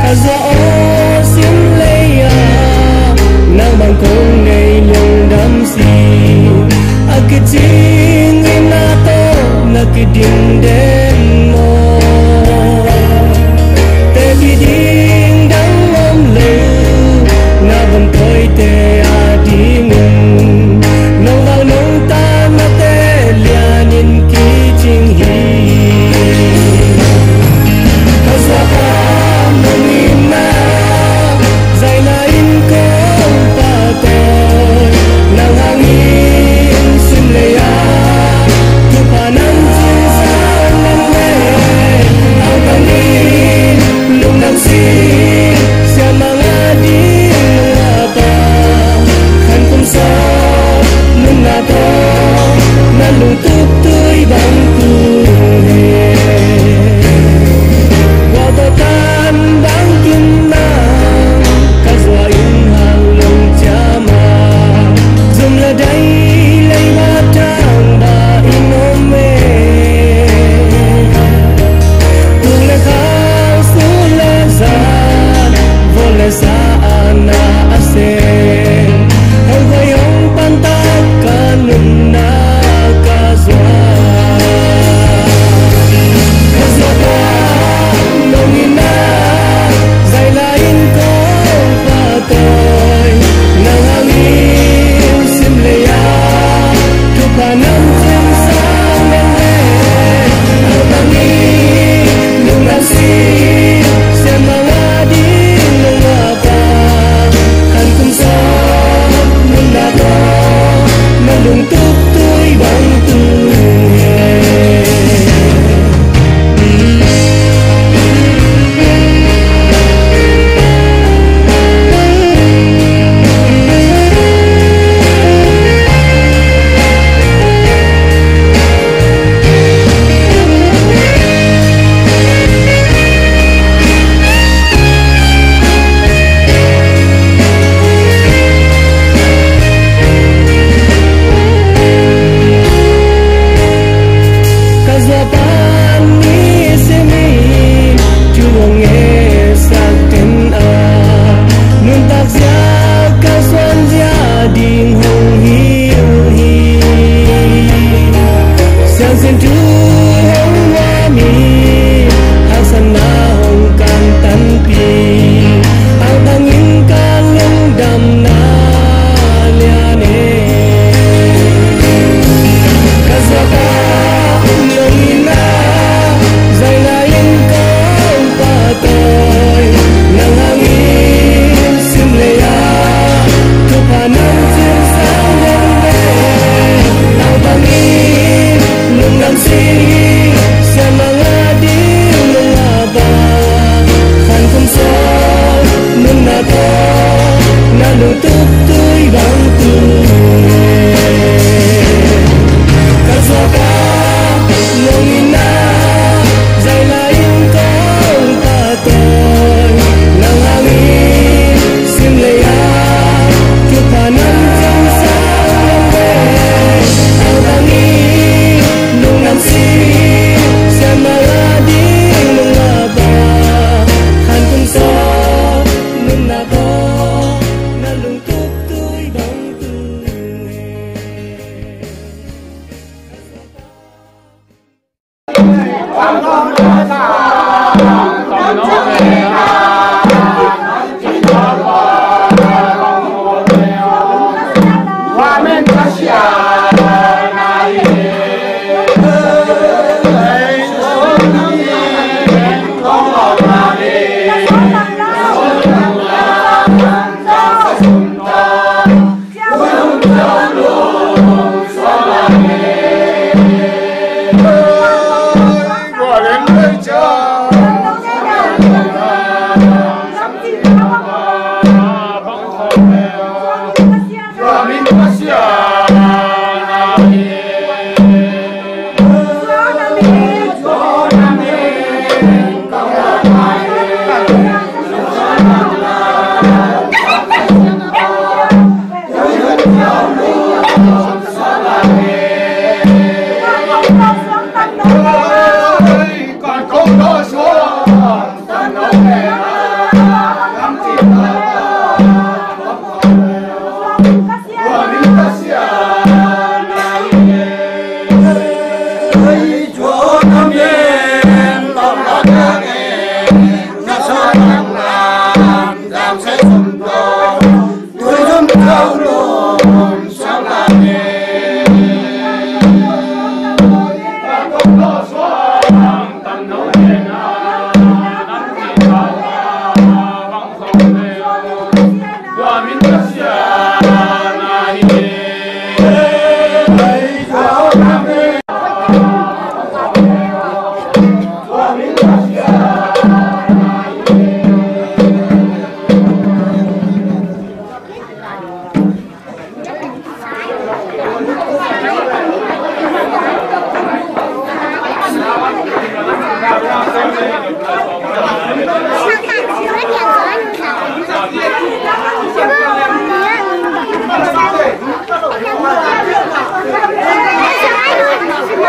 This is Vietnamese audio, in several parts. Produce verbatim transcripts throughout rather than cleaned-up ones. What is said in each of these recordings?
gió xiêm lấy à nang bang kong nei lung dam si akiting ina to nakiding den mo te biding dang om lu na ban toi te a di ngun nong al nong ta na te lian in ki ching hi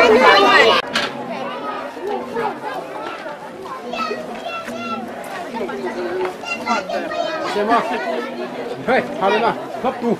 เฮ้ยทำเลยนะครบตู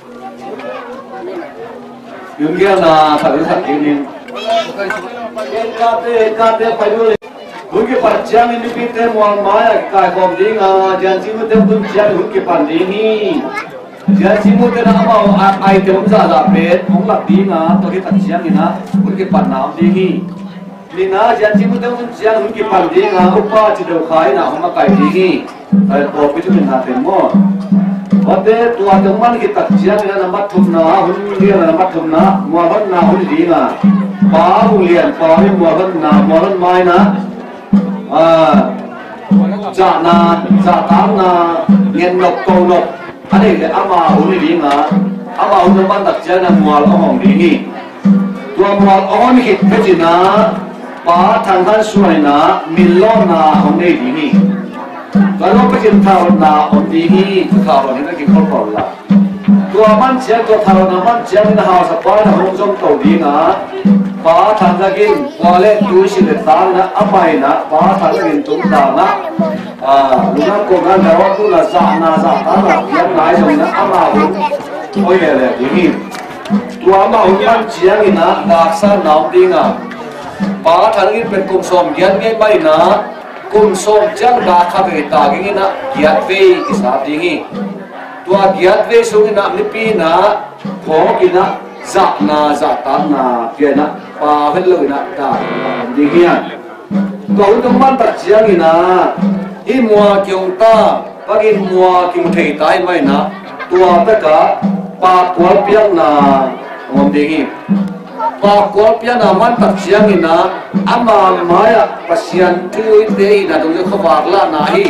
ยืนเกี่ยวนะฝ่ายบริษัทยืนนิ่งเอ็นการเตะการเตะไปด้วยหุ่นกี่ปัจจัยนี่พิเศษมวลมายกายความดีงาจันทร์สิมุตเตอร์หุ่นจันทร์หุ่นกี่ปันดีนี่จันทร์สิมุตเตอร์นะมาไอเทมซาดาเป็ดของหลักดีงาตัวที่ปัจจัยนี่นะหุ่นกี่ปันน้ำดีนี่นี่นะจันทร์สิมุตเตอร์หุ่นจันทร์หุ่นกี่ปันดีงาอุปาจิตเดือดขายนะของมาไก่ดีนี่ไอ้ตัวพิจารณาเป็นมั่ววันเดตัวจังมันกิตัดเชียงนะนับทุนนะหุ่นเรียนนับทุนนะมัวบันนาหุ่นดีนะป้าหุ่นเรียนป้าไม่มัวบันนามัวบันไม้นะอ่าจ่านาจ่าตามนาเงินนกโตนกอันนี้เลยอามาหุ่นดีนะอามาหุ่นมันตัดเชียงนะมัวละห้องดีนี่ตัวมัวอ่อนหิดเพจินะป้าทางด้านสวยนะมิลลอนนะห้องดีนี่kalau pekin tahu na ondi ni tahu ni nak ikut pola. Tua man cia tua tahu na man cia ni na haus apa na hongsom tahu di na. Pa thang lagi boleh tu si letar na apa ina pa thang lagi tu dah na. Ah, luar ko kan lewat tu la zana zana na yang lain so na ama hu. Oh ya le ini. Tua ma hu man cia ni na daksa na ondi na. Pa thang lagi penkumsom yang ni mai na. Kum som jang da khabe ta gi na giat ve ki sa ding hi tua giat ve so ni na ni pi na pho ki na za na za ta na pe na pa vel lo na ta ding hi to to man ta chiang ni na hi mua kyong ta pa gi mua kim thei tai mai na tua ta ka pa kwal piang na ngom ding hi pa kwal piang na man ta chiang ni na ama maya pasian tui te na dong kho wak la na hi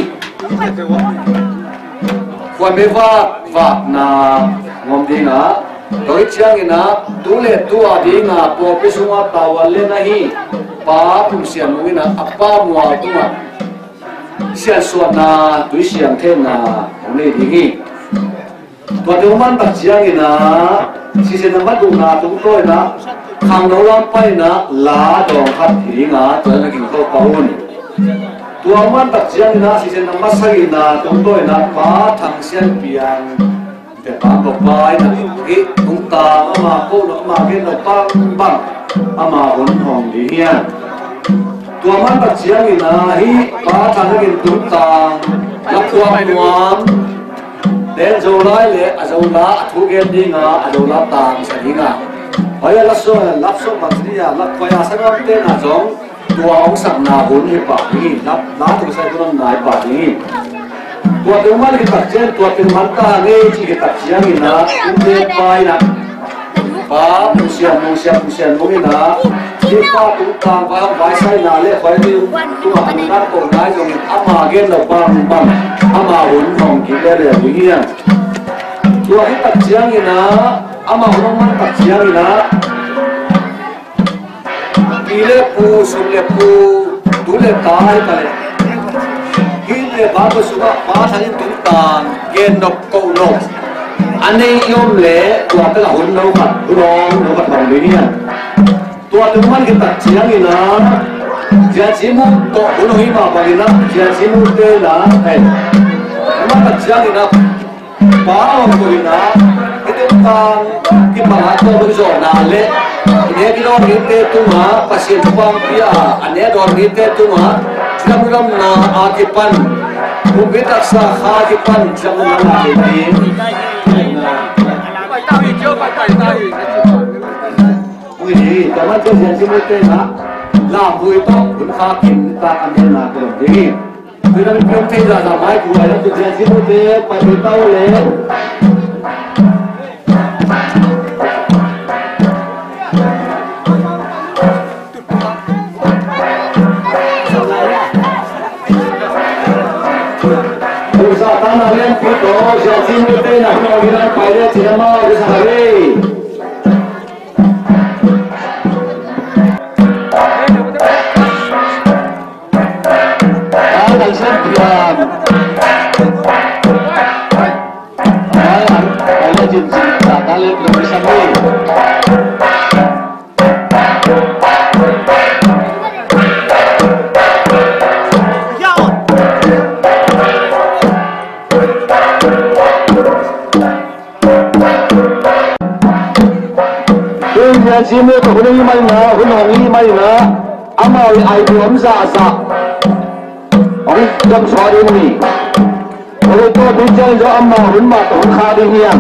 kwa me wa wa na ngom ding na doi chiang ina tu le tu a ding na po pe sunga tawal le na hi pa pum sian mu ina apa mu a tu ma sian so na tu sian the na ngom le ding hi to de man ta chiang ina si se na ma du na tu ko na khang no lam pai na la dong khat thi nga to na king ko paun tua man tak chiang na si sen ma sai na tong toi na pa thang sian piang te pa ko pai na ki tung ta ma ko no ma ke no pang bang ama hon hong di hian tua man tak chiang na hi pa thang na kin tung ta la kuam nuam den zo lai le a zo la thu gen di nga a zo la tang sa di nga bây giờ lắc số lắc số bằng gì à lắc quay sang năm tên là giống tua ông sẵn na vốn như bảo đi lắc lá từ sai của năm nay bảo đi tua tiếng mắt cái tập trên tua tiếng mắt ta nghe chỉ cái tập chiang gì na cũng biết bài na ba mùng xiên mùng xiên mùng xiên mùng na khi ba cũng tăng và ông bài sai na lệ quay đi tua anh đã còn nói rồi ama gen là bang bang ama vốn phòng kia là cái gì à tua cái tập chiang gì na ama orang man tak siang ina ile pu sule pu dule tai tale hile bago suga pa thani tung tan gen nok ko no ane yom le tua ta hun no khat rong no khat bang ni ya tua tu man ki tak siang ina ja chi mu ko hun hi ma ba ina ja chi mu te la hai man tak siang ina pa ong ko ina tang ki mga to bunso na le ine ki do ni te tu ma pasien pang pia ane do ni te tu ma ram ram na akipan bumita sa akipan jam na na ni pai ta hi jo pai pai ta hi ui ni ta man to sian si mo te na la bui to kun kha kin ta an na ko ni ui na mi pyo te ra na mai ku ai to sian si mo te pai pai ta le Tanah lian foto, jadi mungkin nak mengambil pilot cinema di sehari. Ah, kalau siap. Ah, kalau jenis, tak kalau lebih sampai. jan si mo to huni mai na hunongi mai na ama ai tu am sa sa ong jam swari ni oi to tu chang jo amma hun ma to kha đi hiam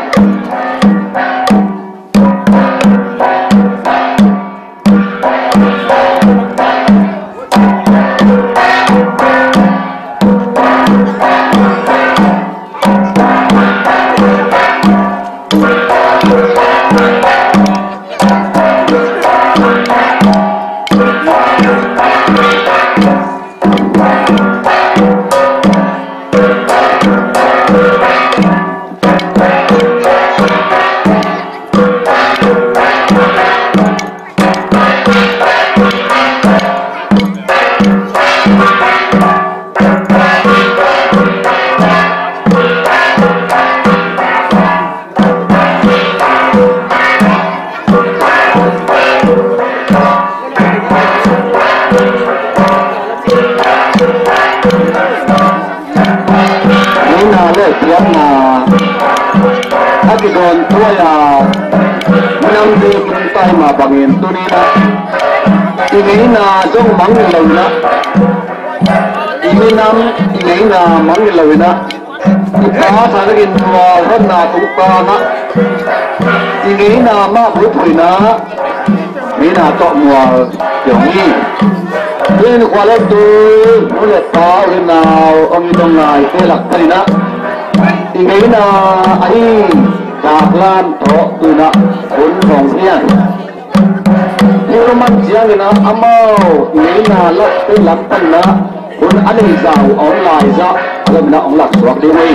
bangin tu ni na ini na jong mang lâu na ini nam ini na mang lâu na ipa thang in tua hơn na tu pa na ini na ma bui pui na ini na to mua giống như bên qua lên tu nó lệ ta bên nào ông trong ngày cái lạc này na ini na ai Đạc Lan thọ tu na cuốn vòng thiên như man chiang na amau ini na lok tu lak tan na kun ani zau online za alam na ong lak swak di ni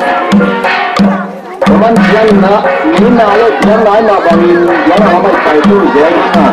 man chiang na ini na le chiang lai na bangin yang ma mai pai tu je na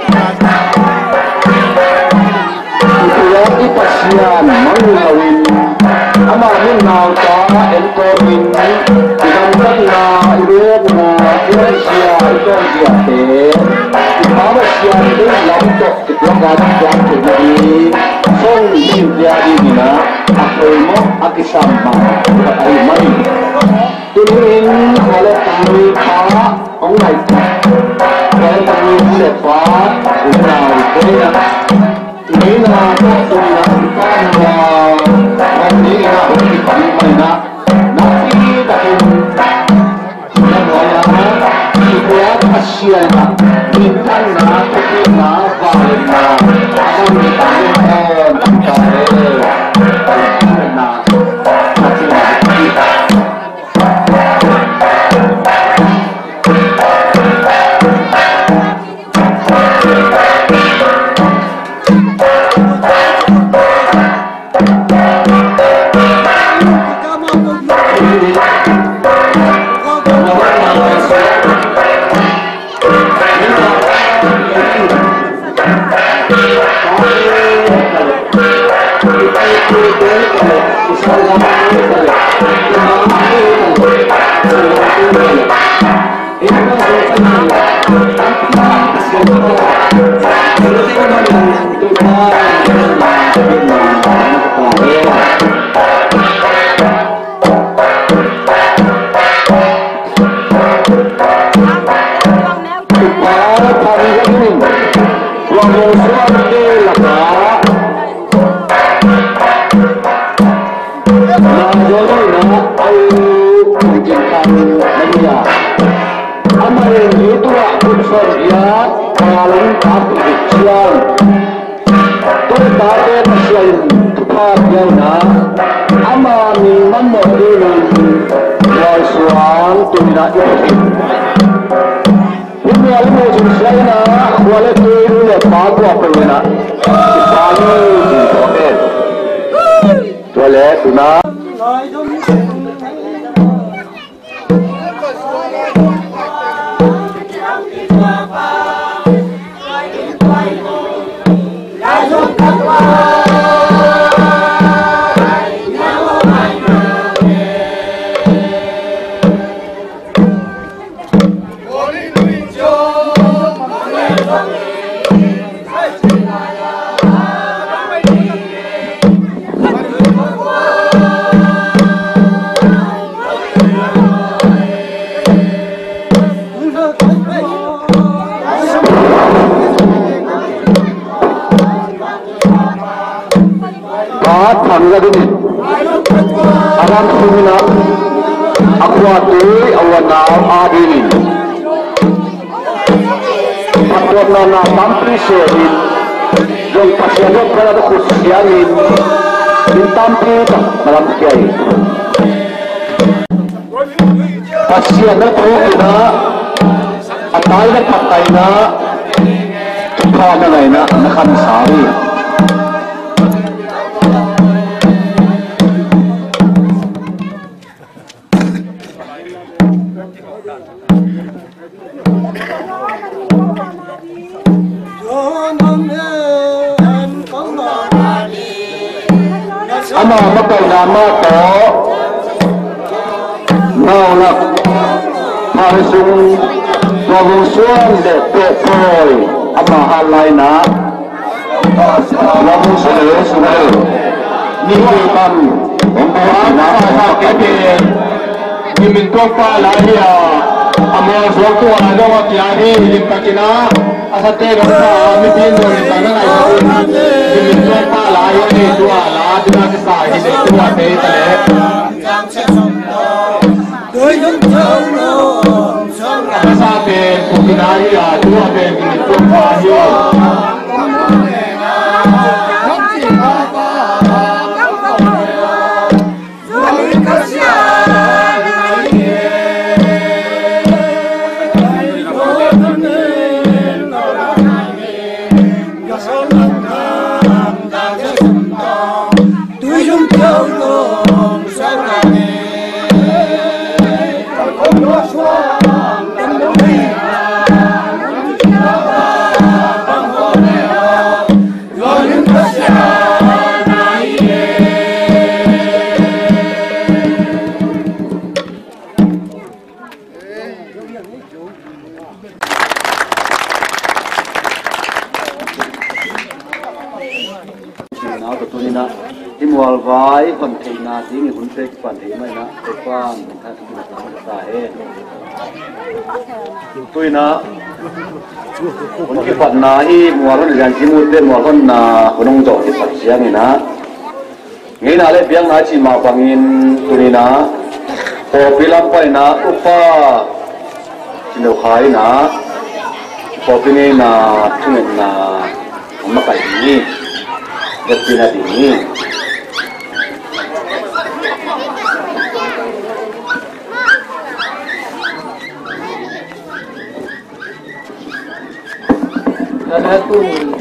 itu ya ipasian mang lawin ama min na ta en ko min idan tak na ibe na Indonesia itu dia te Mama siang itu lampu kita nggak yang jadi song lim dia di mana aku mau aku sama kita ayo mari turin kalau kami pa orang lain kalau kami lepas kita itu ini nak turin kita nak ini nak kita mana nanti tapi buat Asia na bintang na kopi na vale na ako ni tayo on tayo na natin na Alam sumina aqua tui awana adin aqua na tampri sehin yung pasyadot pala na kusyanin yung tampri malam kiai pasyadot po ina atay na patay na kamanay na nakansari ama makai nama to ngau nak harisung ngawung suan de pepoi ama halai na ngawung sele sele ni kan ombuan na sa kebe ni minto pa lahia ama suatu ada wa tiari limpakina asate gasa mi pindo ni tangan ai ni minto pa lahia ni dua la dina ke sa hi de dua te tale doi dum thau no sa pe kukinari ya dua pe mi minto pa hi vai phần thầy na tiếng người cũng thấy phần thầy mấy na thầy quan thầy cũng là làm sao hết tôi na còn cái phần na hi mua con dàn chỉ mua tên mua con na con ông chọn cái phần xiang này na nghĩ là lấy biếng na chỉ mà bằng in tôi na có bilang phải na upa chỉ đâu khai na có cái này na chúng mình na mà cái gì rất là gì ada tu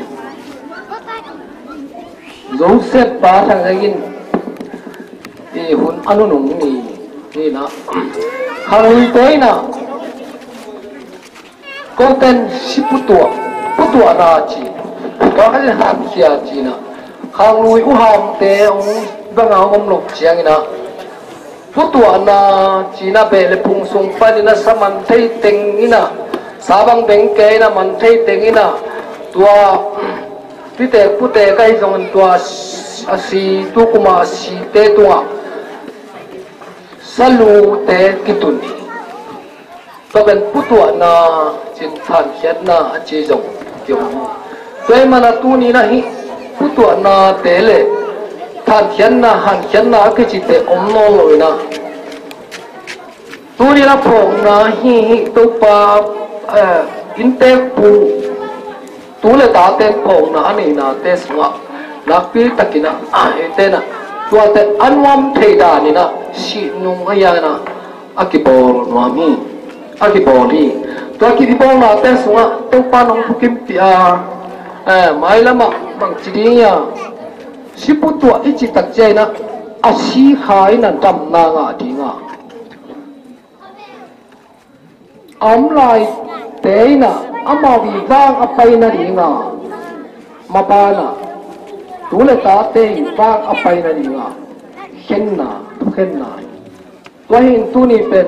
dong set pa thang agin ti hun anu nung ni ni na hang toi na konten si putua putua na chi ka ka han sia chi na hang lui u ham te ong bang om lok chiang na putua na chi na be le pung sung pa ni na saman thei teng ina sabang beng ke na man thei teng ina tua tite pute kai zong tua asi tu kuma si te tua salu te kitun to ben putua na chin than hiat na chi zong kyong toi mana tu ni na hi putua na te le than hiat na han hiat na ke chi te om no loi na tu ni na phong na hi hi to pa in te pu tu le ta te phong na ani na te swa lakpi takina a te na tua te anwam thei da ni na si nung aya na akibol nwami akiboli tua akibol na te swa to pa nong pukim pia eh mai lama bang chidi ya si putua ichi tak chai na asi khai na dam na nga di nga am lai te na ama vi vang apai na di nga mapana tu le ta te vang apai na di nga khen na tu khen na tua hin tu ni pen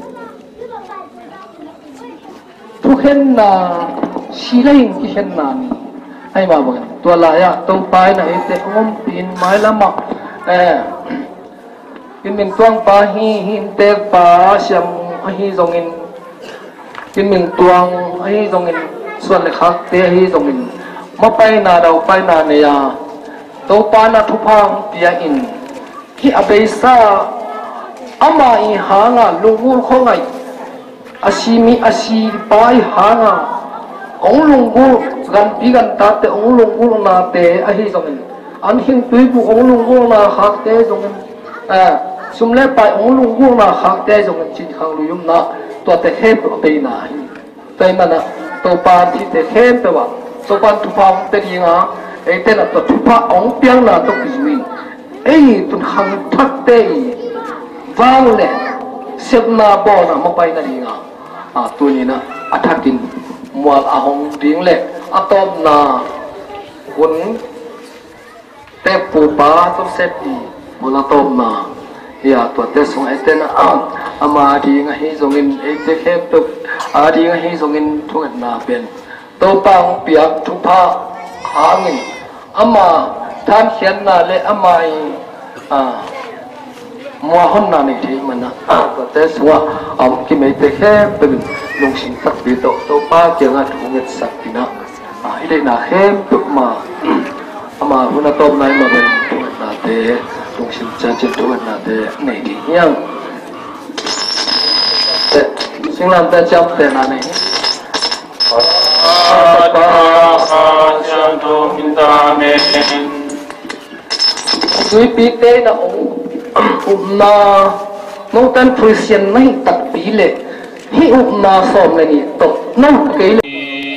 tu khen na si la hin ki khen na ni ai ma ba tua la ya tu pai na te om pin mai lama eh in min tuang pa hi hin te pa siam hi zong in in min tuang hi zong in suan le khak te hi zong in ma pai na dau pai na ne ya to pa na thu phang pia in ki abei sa ama i hanga lungul khongai asimi asi pai hanga ong lungul gan pi gan ta te ong lungul na te a hi zong an hin tui bu ong lungul na khak te zong a sum le pai ong lungul na khak te zong chin khang lu yum na to te he pe na hi te na na to pa thi te he pe wa to pan tu pa te ri nga e te na to tu pa ong piang na to ki mi ei tun khang thak te vang le sep na bo na mo pai na ri nga a tu ni na athakin mual ahong ding le atom na kun te pu pa to sep di mula tom na ya to te song e te na ama di nga hi zong in e te khem to a di nga hi zong in thung na pen to pang piak thu pa hangin ama than khian na le ama i a mua hôn na này thì mình à có thể xóa ông cái mấy cái khe bên lùng sinh tắc bị tổ tổ ba kia ngắt cũng nhận sạch thì nó à đây là khe tụt mà mà hôm nay tôm này mà bên tụi mình là thế lùng sinh chân chân tụi mình là thế này thì nhang xin làm ta chấp thế nào này quý vị tế là ông um na nông tan Christian này tập bí lệ hi um na som này to nông cái lệ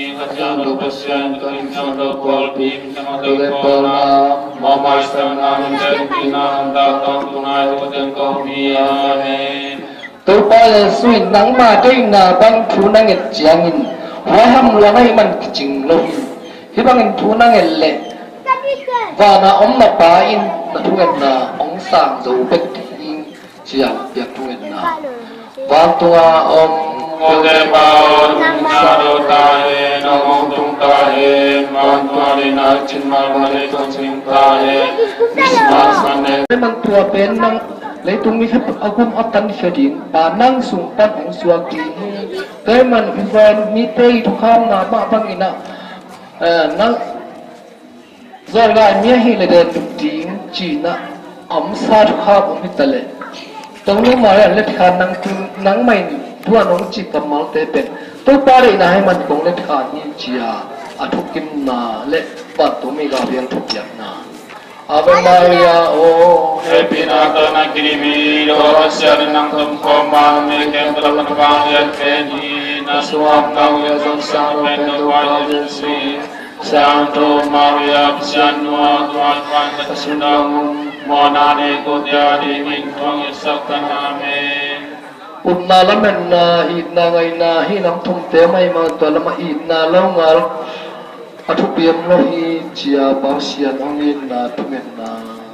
tôi bao giờ suy nắng mà đây là băng thú năng nghịch giang in hóa hâm là ngay mình chỉnh lâu hi băng in thú năng nghịch lệ và na ông mà bà in là thu ngân na ông sang dấu bích in chỉ là việc thu ngân na và tua ông ngô đề bao sa đô ta he na mong tung ta he man tua đi na chín mal ma le tung chín ta he nisma san ne mang tua pen nang lấy tung mi hết agum atan shadin ba nang sung pan ông suak ti cái man event mi tei thu kham na ma bang ina nang rồi lại nhớ hi là đền đục tiếng chỉ na ấm sa thu kham ông mi tale tông lúc mà lại khả năng nắng mày thua nông chỉ cầm máu tế bền tôi ba đây này mình cũng lên khả nhiên chỉ à à thúc kim na lệ bắt tôi mi gặp riêng thúc giặc na Ave Maria o Epina na kirimi lo sian nang thum koma me kem tra kan kang yan peni na suam kang ya son sang pen do wa yesu Santo Maria Pisanua Tuan Tuan Kesunang Monane Kudyadi Mintong Isaktan Amen Utna lamen na idna ngay na hinam thum te may mga tualama idna laungal atupiyam lo hi chia pausian ongin na tumen na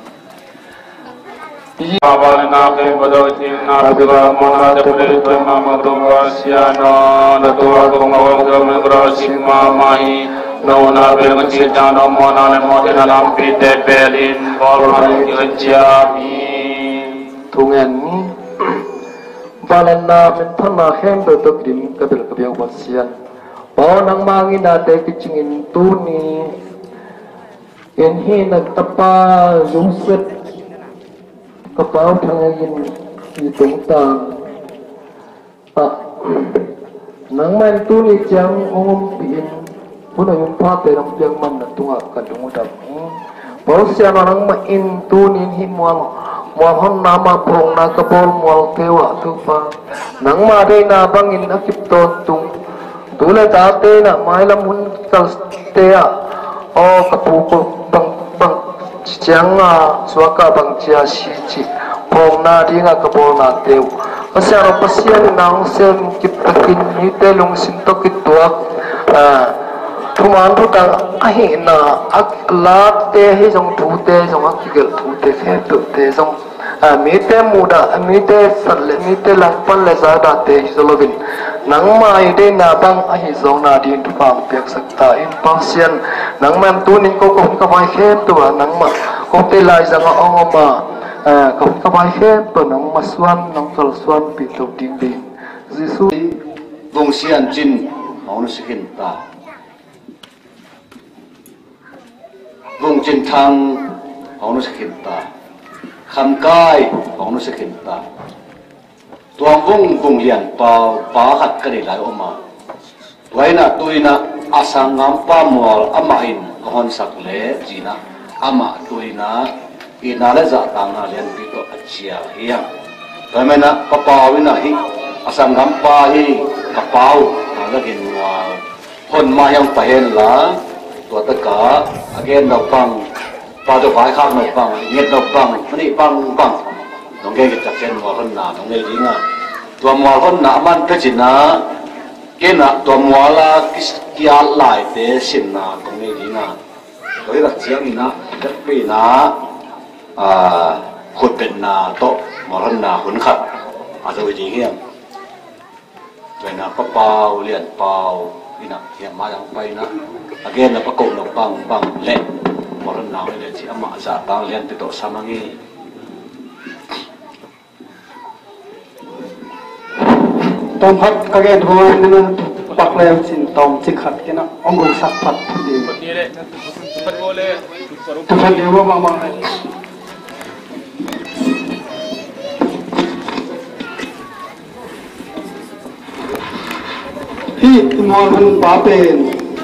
Baba na ke badoti na biwa mona tepule to mama to pasiano na to ko ngawang to me brasim mamai no na be ngci jano mona ne mo na lam pi te belin bolon yajami tungen balana men thana khem do to krim kabel kabel pasian bao nang mangi na te kichingin tu ni en hi na tapa zumset kapau thangin i tung ta a nang man tu ni chang ongom pin puna yun pa te ram jang man na tunga ka dungu dam bao sia nang ma in tu ni hi mual mual hon nama prong na kapol mual kewa tu pa nang ma de na bangin akip ton tung tu le ta te na mai lam hun kal te a o kapu ko bang bang chang a suaka bang chia si chi pong na di nga kapol na teu pasya ro pasyan nang sem kip takin ni te lung sin to kit tuak a thuman thu ta a hi na ak la te hi jong thu te jong ak gel thu te fe tu te jong a mi te muda mi te sal le mi te lang pan le za da te hi zolovin nang mai de na bang a hi zong na din tu pam pek sakta in pasyan nang man tu ni ko ko ka mai khem tu nang ma ko te lai zanga ong ma a ko ka mai khem tu nang ma swan nang kal swan pi tu ding ding jisu vùng xiên chin ông nó sẽ hiện ta vùng chin thang ông nó sẽ hiện ta kham kai ông nó sẽ hiện ta ตัววงวงเลียนเปล่าป่าหัดกันหลายออกมาไว้นะตุยนะอาสังงามป้ามัวอามาอินกอนสักเล่จีนะอามาตุยนะอินาเลจะต่างนาเลียนปิโตอัจฉริยะเฮียไว้ไหมนะกระเป๋าวินะฮิอาสังงามป้าฮิกระเป๋าอะไรกินว่าคนมายังไปเห็นละตัวตะกาอาเกนดอกปังปลาตัวฝ่ายข้างดอกปังเงียบดอกปังมันนี่ปังปังน้องเกกิจับเส้นมัวคนหนาน้องเกลิงอ่ะตัวมัวคนหนามันก็จินะเกน่ะตัวมัวละกิอาลายเตสินนะน้องเกลิงอ่ะตัวนี้ก็เจียงนะเด็กปีนะอ่าขุดเป็นนาโตมัวคนหนาหุ่นขัดอาจจะไปจีเฮียงตัวน่ะก็เปล่าเลียนเปล่านี่นะเฮียมาอย่างไปนะอาเกนน่ะประกบดอกปังปังเล่นมัวคนหนาเลยที่อามาจะบางเลียนไปโตสามังงี้ตอนพักกระเกนหัวนั่นปักเลยสินตอมจิกขัดกันนะองค์สักพัดพอดีพอดีเลยพอดีเลยพอดีว่าบางบางเลยที่มอมันป่าเป็น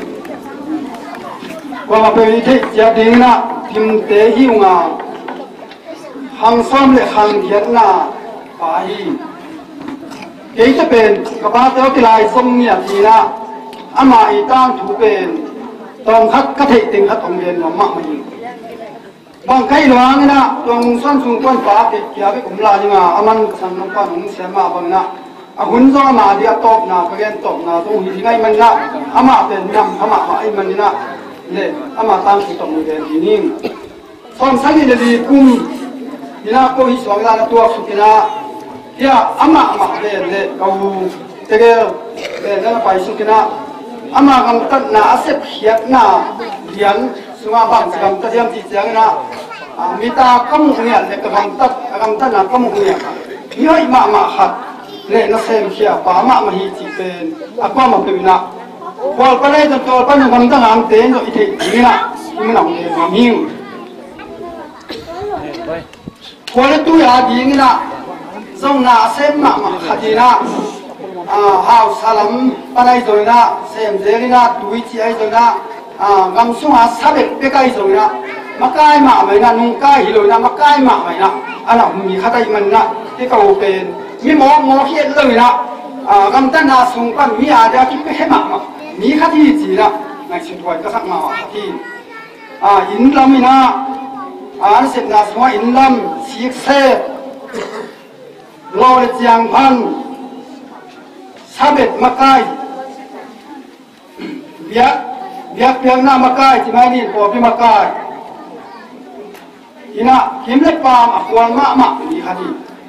ว่ามาเป็นที่จะดิ้งนะทิมเตหิวงาหังซ้อมเลยหังเทียนนะป่าฮีเกี่ยจะเป็นกบฏเจ้ากีฬาสมเนียทีนะอามาอีตั้งถูเป็นตองคัดกระเทติงคัดของเรียนมาไม่บางใครหลวงนะตองสั้นสูงก้นฟ้าเกี่ยวกับกลุ่มลาจิมาอามันสันน้ำปานหงเสียมาบางนะอาหุ่นซ้อมาเดียตบนะกระเกนตบนะตรงหินไงมันนะอามาเป็นยำอามาไอ้มันนี่นะเนี่ยอามาตั้งถูกตรงเรียนที่นี่ซ้อมสักนิดดีกุ้มนี่นะก็หิสวงลาตัวสุกินะya ama ama le le kau tege le na pai su kina ama kam tat na asep hiat na hian sunga bang kam ta jam ti chang na mita kam ngia le kam tat kam tat na kam ngia ni hoi ma ma khat le na sem khia pa ma ma hi chi pen akwa ma pe na wal pa le to pa na kam ta ngam te no i the ni na ni na ni ma mi ko le tu ya di ni na song na sem ma ma khadina a hau salam panai zoina sem zelina tuichi ai zoina a gam sunga sabe pe kai zoina makai ma mai na nung kai hiloina makai ma mai na ana mi khatai man na ti ka open mi mo mo hiet loina a gam ta na sung pan mi a da ki pe he ma ma mi khati ji na nai sin thoi ka sak ma khati a in lamina a set na swa in lam sik se lo le chiang phan sabet makai biak biak piang na makai chi mai ni po pi makai ina kim le pam akwang ma ma ni khani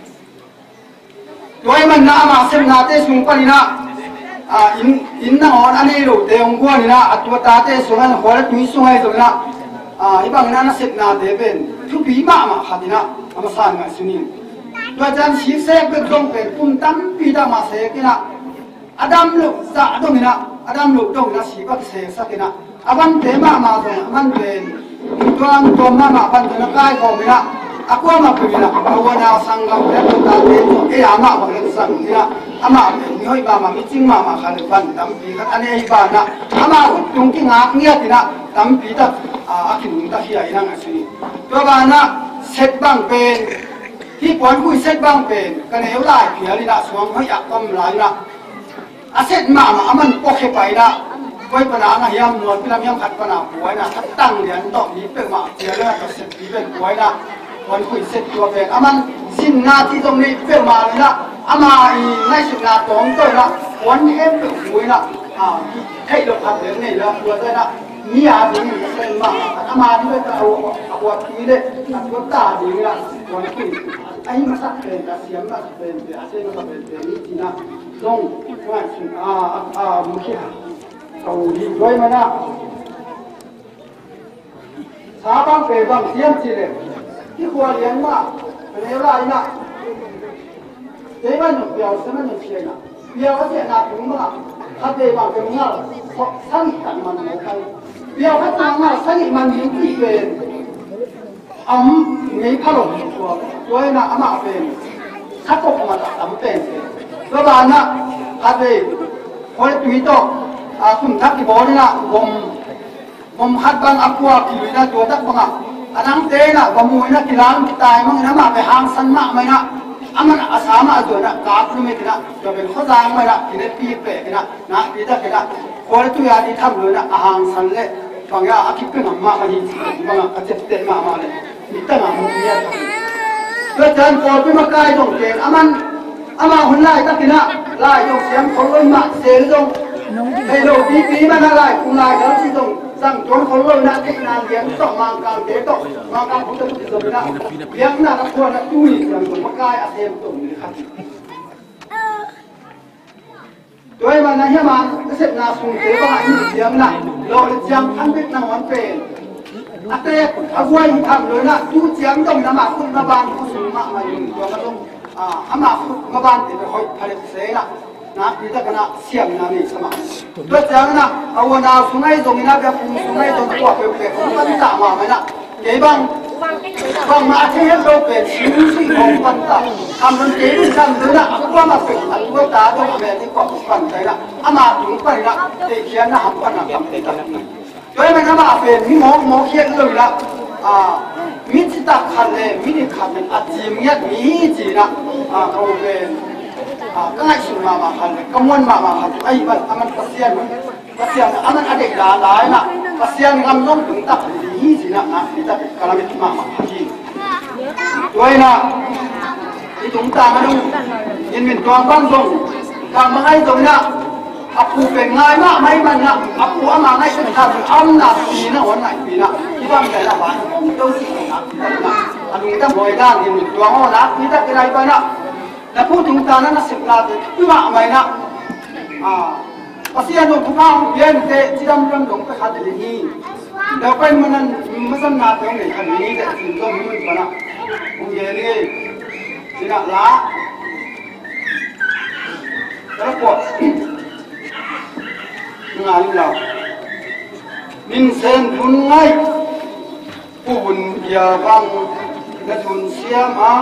doi man na ma sem na te sung pa ni na a in in na on ani ro te ong kwa ni na atwa ta te sung an hol tu sung ai zo na a ibang na na set na te ben thu pi ma ma khani na ama san ga suninตัวจันชีเสกเป็นตรงเป็นปุ่มตั้มปีดามาเสกินะอดัมลูกจะตรงนี้นะอดัมลูกตรงนี้ชีก็เสกสักนะอวันเตมามาตรงมันเป็นตัวตัวมามาพันตัวกายของนี้นะอากูมาเป็นนะเอาวันเอาสังกัดแล้วตาเต็มเอ้ยอามาบอกเลยสังนี่นะอามาเป็นมีห้อยบามามีจริงมามาขันฟันตั้มปีกันอันนี้ไอ้บ้านนะอามาคุณตรงที่งาเงี้ยที่นะตั้มปีตัดอาคิมุนตะเฮียอีนั่งสิตัวบ้านนะเสร็จบ้างเป็นที่ปวนคุยเซ็ตบ้างเป็นกันเหวไล่เพียรีนะสวงให้อักกำไล่นะอาเซ็ตมามามันปกไปนะไว้ปนานะยามนวลพิลามยามขัดปนาป่วยนะถ้าตั้งเหรียญต้องนี้เป็นมาเจียแล้วก็เซ็ตนี้เป็นป่วยนะปวนคุยเซ็ตตัวเป็นอามันสิ้นนาที่ตรงนี้เป็นมาเลยนะอามาอีในสุดนาตรงตัวนะปวนเห็นเป็นป่วยนะอ่าให้เราพัดเหรียญนี่แล้วตัวด้วยนะนี่อาดีเป็นมาอามาที่เป็นเอาเอาวัดนี้เลยตัวตาดีนะปวนคุยไอ้มาสักเป็นแต่เสียงมาสักเป็นแต่เสียงมาสักเป็นแต่นี่จีน่าลงว่าสุดอ่าอ่ามุขยาเขาดีด้วยมั้ยนะสาบังเป็นบางเสียงจีเลยที่ควรเลี้ยงมาเป็นอะไรนะเดี๋ยวมันเปลี่ยนสมัยนี้เชียนะเปลี่ยนว่าเสียนาถึงมาถ้าเดี๋ยวบางเป็นเงาสั้นกันมันไม่ใช่เปลี่ยนว่าทางมาสั้นมันยิ่งที่เป็นอ๋อไม่พลาดตัวตัวน่ะอามาเป็นสทักกมาทำเป็นแล้วบ้านน่ะอะไรคนตุยโตอ่าคุณทักที่บอกนี่นะผมผมฮัดบังอักวากิลุยนะตัวทักบังอ่ะอันนั้นเตนะบะมุยนะกิลานกิตายมั้งนะมาไปหางสันมาไหมนะอามันอาสามาตัวนะกาบลูไม่กินะจะเป็นข้อจางไหมนะกินปีเป๋กินะนะปีตะกินะคนตุยาที่ทำเลยนะอาหางสันเล่บางอย่างอาคิดเป็นมามาดีบางอย่างอาจจะเตะมามาเลยมีตั้งอ่ะมุเนี่ยด้วยจานโกดเป็นมากายตรงเกณฑ์อามันอามาหุ่นไล่ตะกินะไล่ตรงเสียงคนเลยมาเสียตรงให้โลปีปีมันอะไรคุณไล่แล้วที่ตรงสั่งจนคนเลยนะที่นานเลี้ยงต้องมากางเกตต้องมากางพุทธบุตรนะเลี้ยงน่ะนักควรนะจุ้ยอย่างคนมากายอาเซียนตรงนี้ครับด้วยมันนะเฮียมันก็เสร็จนาสุนเทว่าอีเลี้ยงน่ะเราเลยจำทั้งเป็นนางวันเป็นอาเต้อาวัยทำเลยนะดูเจียงต้องนำมาคุณมาบานคุณสุมามาอยู่ตัวก็ต้องอ่าอามาคุณมาบานที่ไปคอยผลิตเสนานะนี่ตะกันนะเสียงนะนี่สมัยด้วยเจียงนะเอาวันเอาสุนัยตรงนี้นะแบบสุนัยตรงตัวเปรี้ยวๆผมก็ไม่ต่างมาไหมนะเกี่ยบังบางมาเที่ยวเราเป็นสิ่งที่ของปันตาทำมันเกี่ยทำด้วยนะอักว่ามาเป็นอันตัวตาต้องแบบที่กอบปันใจนะอามาถึงไปนะเที่ยวนะหันปันนะทำได้กันด้วยมันอามาเป็นมีหมอหมอเขียนเลยละอ่ามิจิตาคันเลยมินิคันเป็นอาจีมยัดมีจีนะอ่าเขาเป็นอ่าก็ให้สุมามาคันเลยก็ม้วนมามาคันไอ้มันมันกระเซียนกระเซียนอันนั้นอเด็กด่าหลายนะกระเซียนกำน้องถึงตักดีจีนะนะนี่จะเป็นกระมิดมามาคันจีด้วยนะที่ตรงตามาดูยินเป็นตัวบ้านตรงทางมาให้ตรงนี้อาปูเป็นง่ายมากไม่มันนะอาปูอามาให้เป็นทางอ้ำหนักปีนะวันไหนปีนะที่บ้านแต่ละวันต้องสิ่งหนักนะอันนี้ต้องบริการยินเป็นตัวอ้อนะนี่ถ้าเป็นอะไรไปนะแล้วพูดถึงตานั้นสิบนาทีที่ว่าอะไรนะอ่าภาษาโน้ตทุกข้างเย็นเตะที่ดำดำตรงไปขัดเลยนี่เดี๋ยวไปมันนั้นมันสนาตรงนี้ขัดนี้แต่สิ่งที่มันเป็นนะผมเย็นนี่ที่นั่นละแล้วก็งานเรามินเซนทุนไงปุ่นยาบังกระทุนเสียมา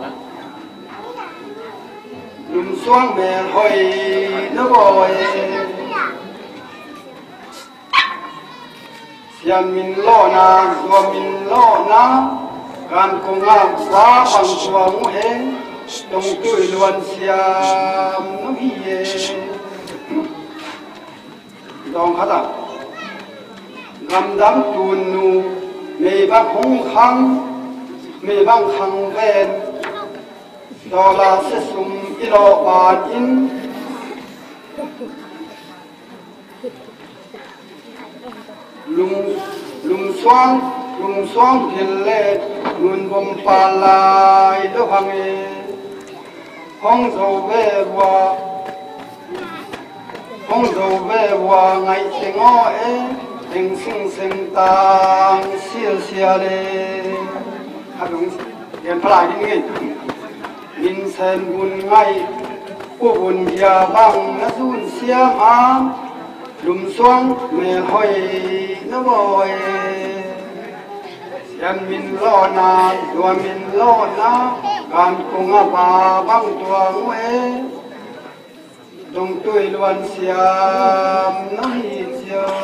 ลุมสวงแม่หอยนบอยเสียมินล้อนาตัวมินล้อนาการคงงามฟ้าบังตัวงูเองต้องตุยล้วนเสียมนุฮีเยดองขัดกำดังตูนนูมีบังหงคังมีบังคังเวนดอลาเสสุมอิโลบาอินลุงลุงสวงลุงสวงกินเล่นุนบมปาลายดหังเอห้องโซเววาห้องโซเววาไงเสงอเอเองสิงสิงตางเสียเสียเลยครับลุงเรียนพลายที่นี่มินเซนบุญไงผู้บุญยาบังนัสุนเสียมอามลุมสวงเมหอยนบอยยันมินล้อนาตัวมินล้อนาการคงอาบาบังตัวงูเอจงตุยล้วนเสียมน้อยเจียว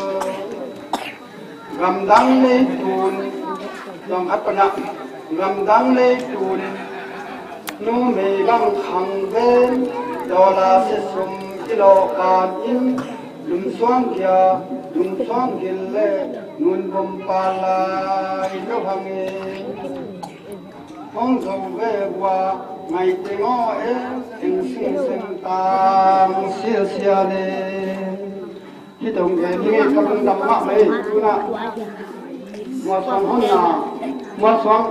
กำดังเลตูนจงอัปนะกำดังเลตูนนูเมบังขังเบนดอลาเสสุมกิโลกาอินลุมสวงเกียลุมสวงกินเล่นุนบมปาลายโลหังเอห้องโซเววาไงเตงอเอเอ็งสิงสิงตามเสียเสียเลที่ตรงเอนี่กำลังดำมากเลยดูนะมัวสวงห้องนามัวสวง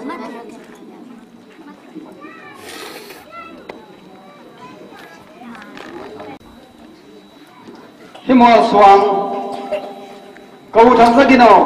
ที่มัวสวงกูทำสักกี่นอ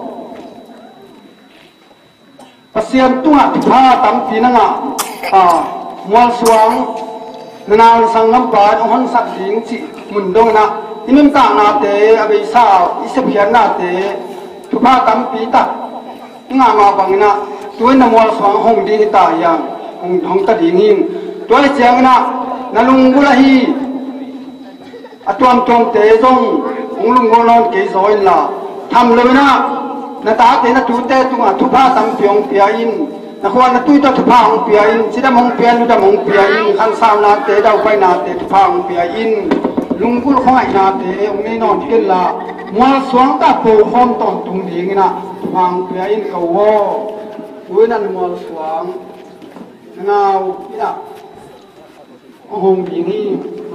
ปัสยามตัวผ้าตั้งปีนังอ่ะอ่ามัวสวงนานสังกัมปานหันสักดิ่งจิมุนดงนะอินุนต่างนาเตอเบสาวอิสเบียนาเตทุผ้าตั้งปีตักงามาบังนะตัวนั้นมัวสวงหงดีตายัง ong thong ta ding hing toy chiang na na lung bula hi atuam tom te zong ong lung ngolon ke zoi la tham le na na ta te na tu te tu nga thu pha tam pyong pia in na khwan na tu ta thu pha ong pia in sida mong pia nu da mong pia in khan sam na te dau pai na te thu pha ong pia in lung bul khoi na te ong nei non ken la mua xuống ta phù hôm tòn tung đi na hoàng phía in cầu wo cuối năm mua xuống ngao ya hồng bị nghi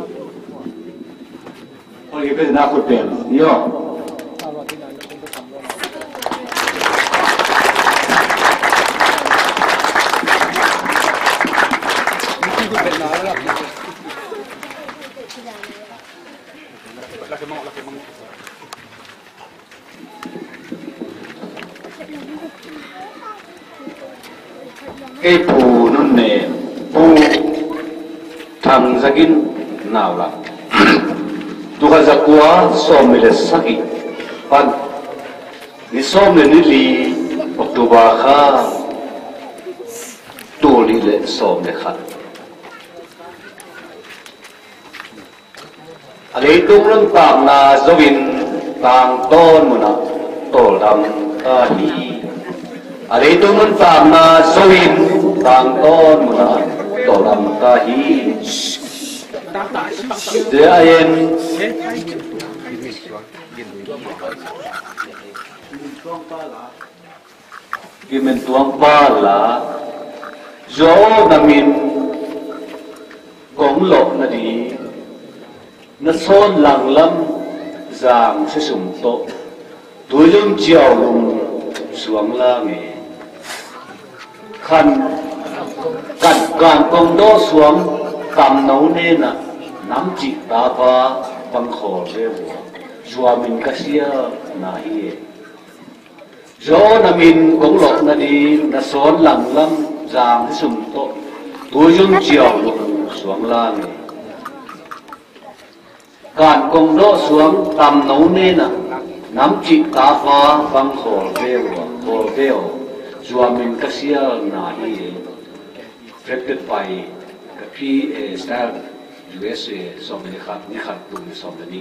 ôi cái nào cũng tiền nhiều cái phù nó nè phù thằng ra kín nào là tu khai ra quá xóm mình là sắc ít pan đi xóm mình đi lì hoặc tu bà kha tu lì lệ xóm để khát ở đây tung lâm tạm là do vin tàng tôn mà nó tổ đam ta hi ở đây tung lâm tạm là do vin tàng tôn mà nó tổ đam ta hi để ai khi mình tuang pa là gió nằm in cống lộc na đi nó son lặng lắm giang sẽ sum to tuổi lưng chiều lùng xuống la nghe khăn cạn cạn công đô xuống cầm nấu nên à nắm chỉ ta va bằng khổ về vua mình cái xia na hi gió nằm in cống lộc na đi nó son lặng lắm giang sẽ sum to tuổi lưng chiều lùng xuống la nghe cạn công đô xuống tầm nấu nên à nắm chỉ ta pha bằng khổ veo khổ veo dù mình cái xia na hi affected by cái P A style u ét a so many khát ni khát tu so many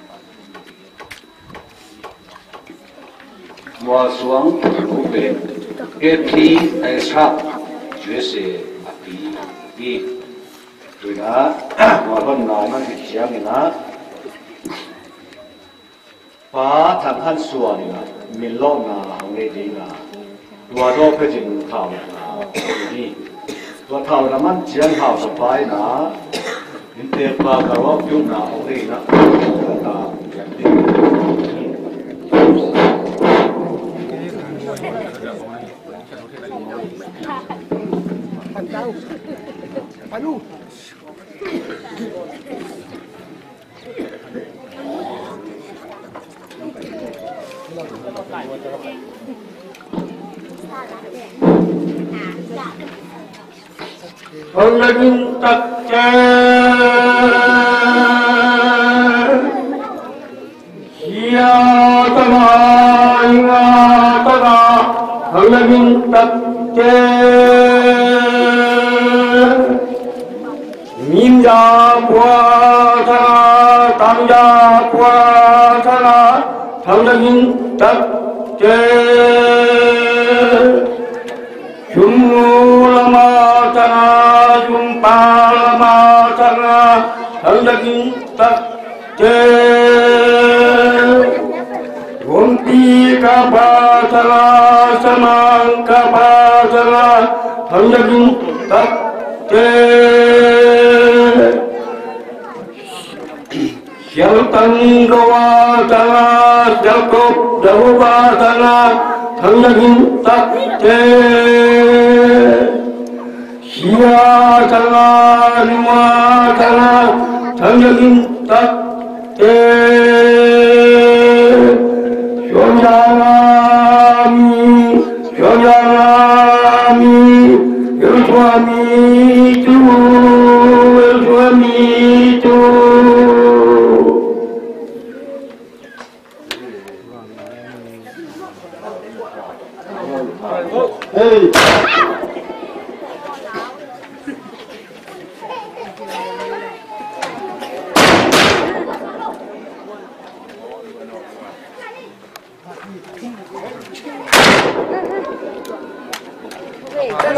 mua xuống cũng về cái P A style u ét a P đi rồi đó mua con nói nó thì chiang như đó phá thằng hắn xua này là mình lo na ông ấy đi là tua đó phải chịu thảo là đi tua thảo là mình chiang thảo sắp phải na những tiền phá cả vóc chung na ông ấy na ta đi Hằng là những tắc cha Hia ta ma inga ta na Hằng là những tắc cha Min ya qua ta na Tam ya qua ta na Hằng là những tắc cha Jumlah tanah, jumlah tanah, hendak tak cer. Gunti kapal tanah, semang kapal tanah, hendak tak cer. Jaltan doa tanah, jalkop doa tanah, hendak tak cer. Hia tanah, lima tanah, hendak tak cer. Syurjami, syurjami, suami tu, suami tu. Hey.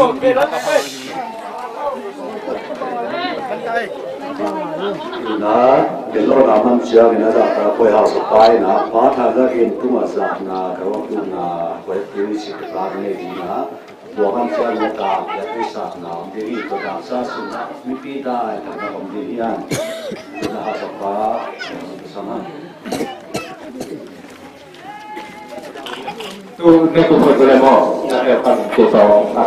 na để lo làm ăn chia cái đó là quay hào sập bài na phá thang ra cái cũng mà sập na cái đó cũng na quay tiêu chỉ cái cái này đi na buat ăn chia nhà cả cái cái sập na cái gìก็ได้sa sung naมีปีได้แต่เราไม่ได้ยันนะฮะสภาสมัยตัวในตัวคนอะไรมั่งนั่นเรียกว่าตัวสองครับ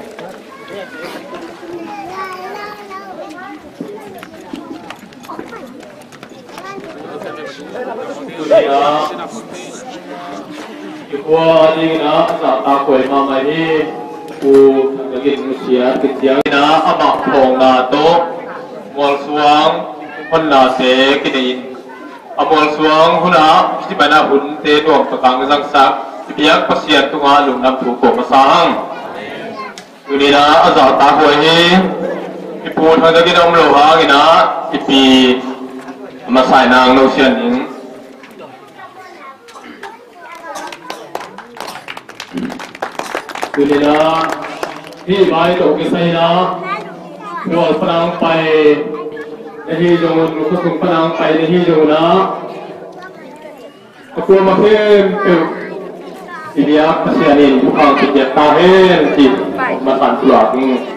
อีกว่านี่นะจากตาคอยมาใหม่ที่กูทำกินเสียติดเสียนะอามาพงนาโตมวลสวงคนนาเสกินอินอมวลสวงหุ่นอาที่เป็นอาหุ่นเตดวงตะกังสังสักที่เพียงพัศยันตุงาลุงน้ำถูกโกมาสังอยู่นี่นะอาจากตาคอยที่ที่ปูทำกินอมโลหะกินนะที่ปีมาใส่นางโนเชียนอิงคือเลยนะที่ใบตกกิใส่นะหัวพลังไปในที่โดนลูกสุนพลังไปในที่โดนนะตัวมาเพิ่มคือที่เดียบเสียนินผู้ฟังจิตเจตาเห็นจิตมาสั่นสลาก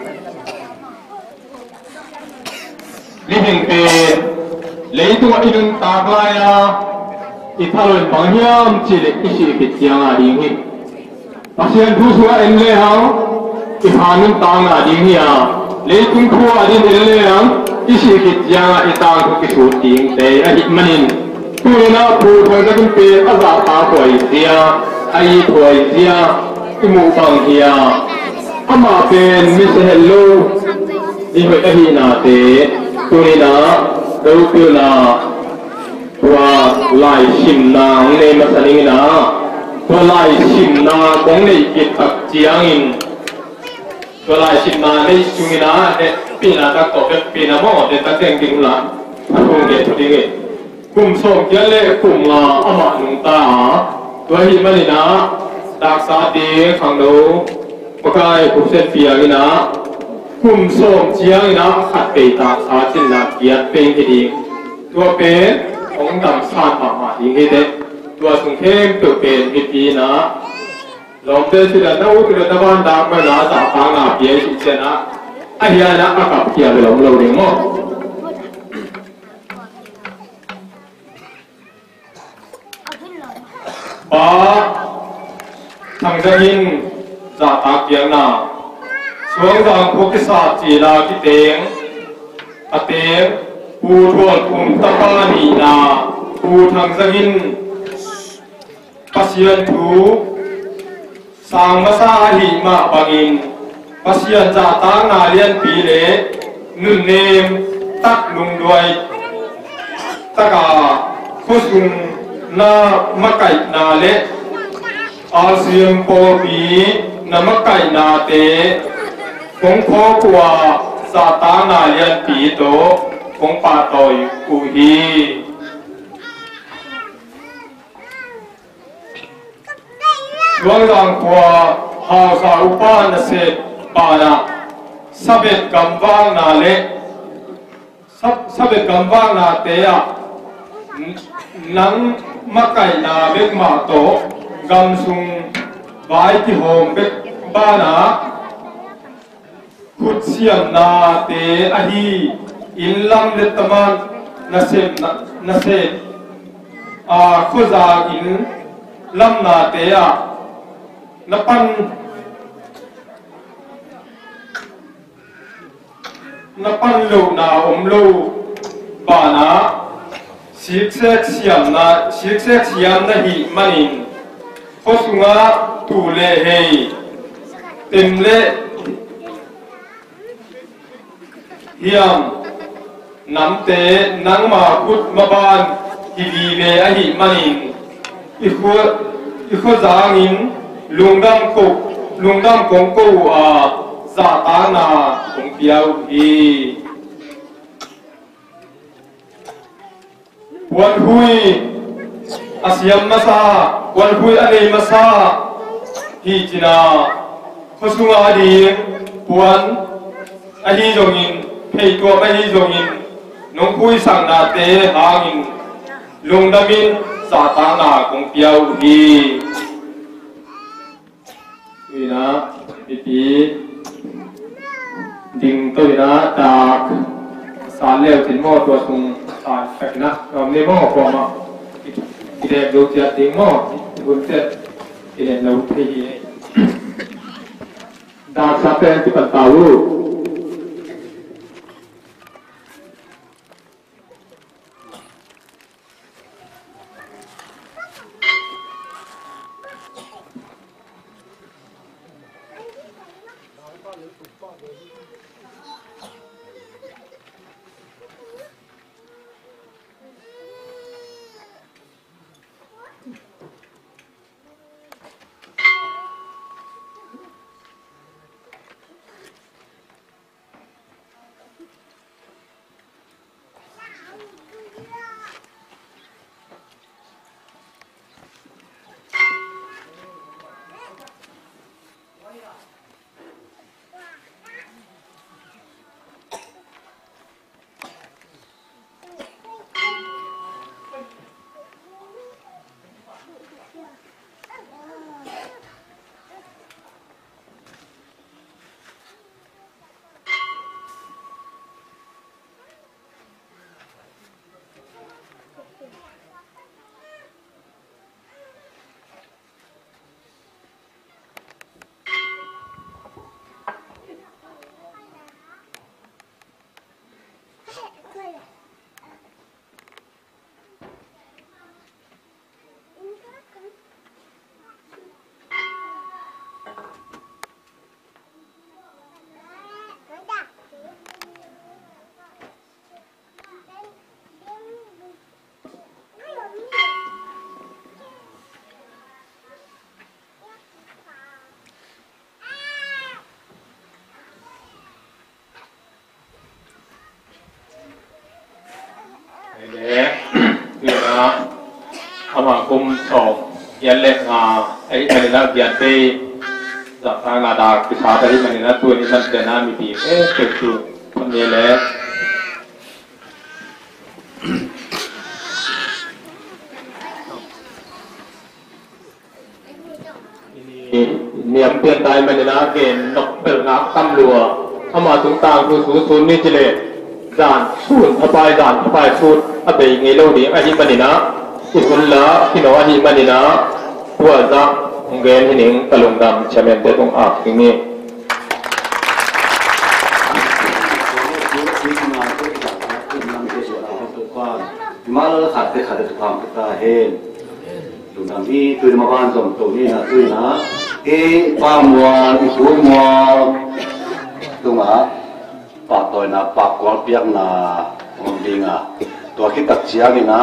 ลิหิงเป็นเลยตัวอินุนตากลายนะอิทาลุนบางยามจิตอิสิกิจยังอะไรหิงpasien busua enle hang ihanun tang ading hiya leitung khu adin enle hang isi kitjanga itang khu ki shooting te a hitmanin tuina pu thangakun pe aza ta khoi sia ai khoi sia imu bang hiya ama pen mi se hello i hoi a hi na te tuina do pula wa lai sim nang ne masaning naตัวลายชิมนาของในกิจตักเจียงอินตัวลายชิมนาในจุงนาเนี่ยปีนาตักตกเป็นปีนาหม้อเด็ดตักเตียงกินละกลุ่มเด็ดพอดีเลยกลุ่มส่งเยอะเลยกลุ่มลาอมาหนุนตาตัวหิมันนี่นะตักสาดีขังดูปกายผู้เส้นเปียกินะกลุ่มส่งเจียงนะขัดไปตักสาจินนักเกียรเป็นที่ดีตัวเป็นของต่างชาติป่ามาดีที่เด็ดตัวสุนเข้มตัวเป็นวิธีนะลองเดินสิละน้าอุตระตะวันดามานาสาปางนาเปียสิเจนะไอ้ยานะอากับเกียร์ลงเราเรียงมั้งป้าทางจะยินจะตาเกียงนาสวงทางพวกศาสตร์จีรากิเตงอเตงปูทวนอุมตะปานีนาปูทางจะยินpasien tu sang masa hi ma bangin pasien jata ngalian pile nun nem tak lung duai taka khosung na makai na le asiam po pi na makai na te kong kho kwa jata ngalian pi to kong pa toi ku hi Luang kwa hausa upan se pana sabet gambang na le sabet gambang na te ya nang makai na bek ma to gam sung bai ti hom bek bana khut siam na te ahi in lam le taman na se na se a khoza in lam na te ya napan napan lu na om lu ba na sik sek siam na sik sek siam na hi manin khosunga tu le hei tem le hiam nam te nang ma kut ma ban hi vi ve a hi manin i khu i khu zangin lung dam ko lung dam kong ko a za ta na kong piao hi wan hui asiam masa wan hui ane masa hi china khosunga di puan a hi zongin phei tua a hi zongin nong khui sang na te hangin lungdamin sa ta na kong piau hi ina iti ding to ina ta sa leo tin mo tua tung sa sakna rom ne mo ko ma ide do tia ding mo bun te ide lo thi da sa pe ti pan ta lu kum so yan le nga ai ai na bian pe za ta nga da ki sa ta ri mani na tu ni san te na mi ti e ke tu pon ye le ni am pian tai mani na ke nok pel nga tam lua ama tung tang tu su su ni ti le dan sun apai dan apai sun abai nge lo di a hi mani na ikun la kino a hi mani na tua za ngen hining kalung dam chamen te tung ak ni Malah khate khate tu kam kita hen, tentang ini tu lima ban som tu ni na tu na, eh pamuan itu mual, tu ngah, pak toy na pak kual piak na, ngomdinga, tu kita ciang ni na,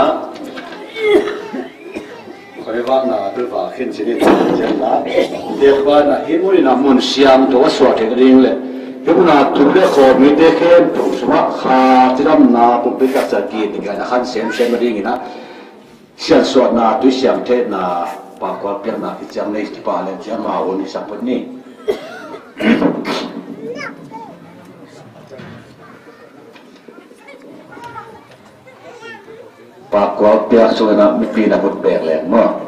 kalau bang na tu pak hen sini ciang na, dia bang na himu ni na mun siam tu waswat yang ring le. Yung na tuloy ko, may teken, suma, ha, tinam na, pumpikat sa gini, kaya na kan sem sem ringin na, siya suat na, tu siyang te na, pakwal piang na, siyang na istipalan, siyang maawon isang po ni. Pakwal piang suwa na, may pinakot berlen mo.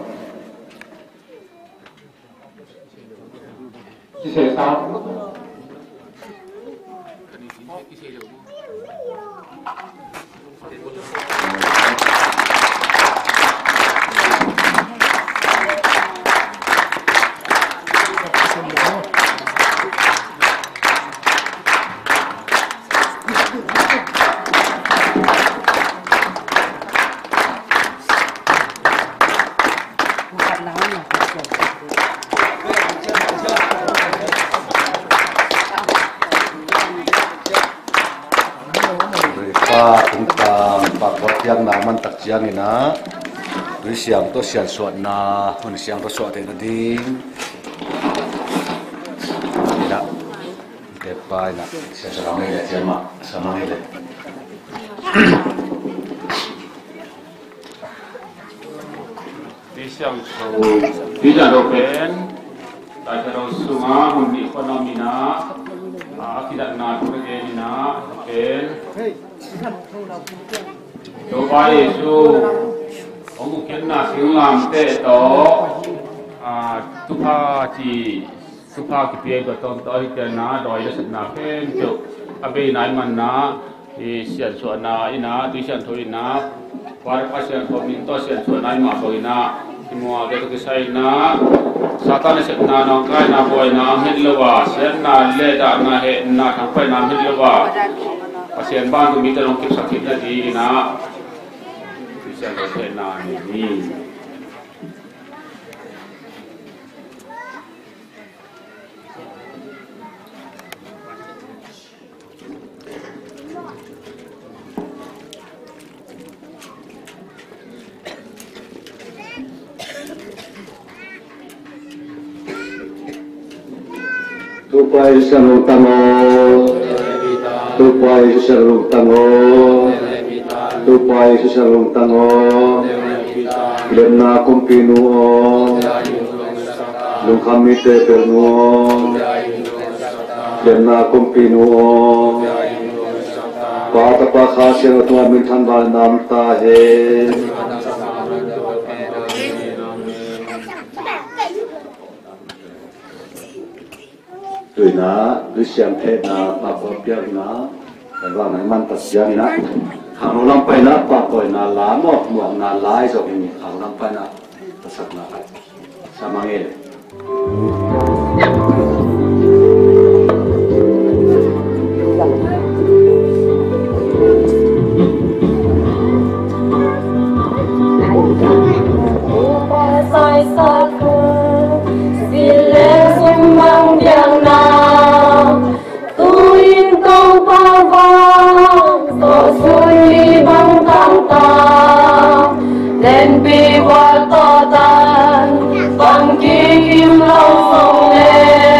Sisa tentang pakot yang naman takjiang ina, tu siang tu siang suat na, pun siang tu suat yang ding, tidak, depai nak, saya serang ni dia mak, sama ni dia. di siang so di jado pen, tak jado sunga, hundi ekonomi na, tidak nak pergi nak ken coba Yesu ông kiến là siêu làm tệ đó tu pa chỉ tu pa cái bia của tôi tôi cái ná đòi là sự nào khen chụp à bên này mà ná thì sản xuất ná ina tuy sản thôi ina và cái sản xuất mình tôi sản xuất này mà rồi ina thì mua cái cái sai ina Satan sẽ na nong cái na boy na hết lova sẽ na lệ đã na hết na thằng phải na hết lova và sản ban của mình tôi long kịp sắc kịp là gì na tuy sản xuất thế na ni Tupai sarung tango, tupai sarung tango, tupai sarung tango, lemna kumpinuo, lung kami te pernuo, lemna kumpinuo, pata pakasya tuan mintan bal nam tahe. Tui na, tui siam thế na, pa po piak na, phải vào này man tập giang na, hàng nông lâm bay na, pa coi na lá mo, muang na lái rồi mình hàng nông bay na, ta sắc na, sama nghe. Sai sa mang điang nào tuin công ba vang tổ suy băng tăng ta lên bi qua to tan bằng kim lâu sông lên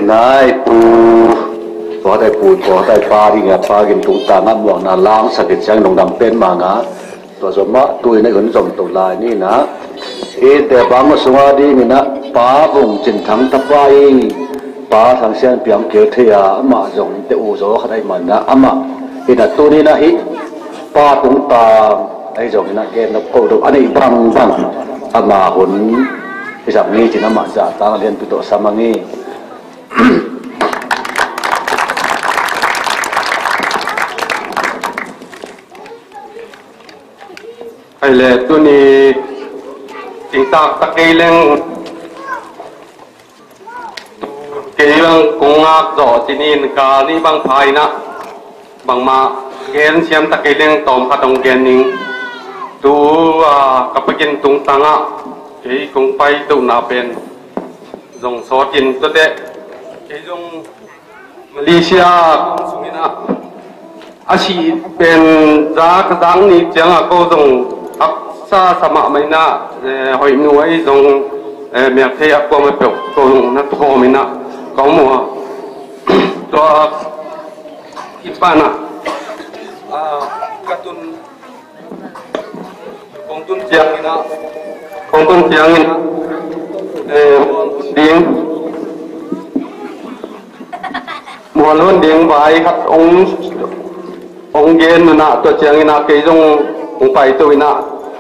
ngai pu có đại pu có đại pa đi nghe pa gin tung ta ngam wang na lang sakit chang nong dam pen ma nga to zo ma tu ne gun zom to lai ni na e te bang ma sunga di ni na pa bung chin thang ta pa yi pa thang sian piang ke the ya ma zong te u zo kha dai man na ama e da tu ni na hi pa tung ta ai zong na ke na ko do ani bang bang ama hun isap ni chin ma za ta lian pi to samangi ai lệ tu ni chính ta ta cây lên cây bằng công ngạc rõ chỉ nên cả ni bằng phai na bằng mà gen xem ta cây lên tóm phát động gen nín tu à các bệnh nhân tung tăng á cái công phai tu na bên dùng số tiền tốt đấy cái dùng Malaysia cũng xuống na à chỉ bên giá cái đáng ni chẳng là câu dùng áp sa sama mai na hỏi nuôi dùng miệt thế áp qua mấy biểu câu dùng nó thô mai na có mùa cho ít ba na à các tuần công tuần chiang na công tuần chiang na điên mùa luôn điên bài các ông ông gen mà na tôi chiang na cái dùng cũng phải tôi na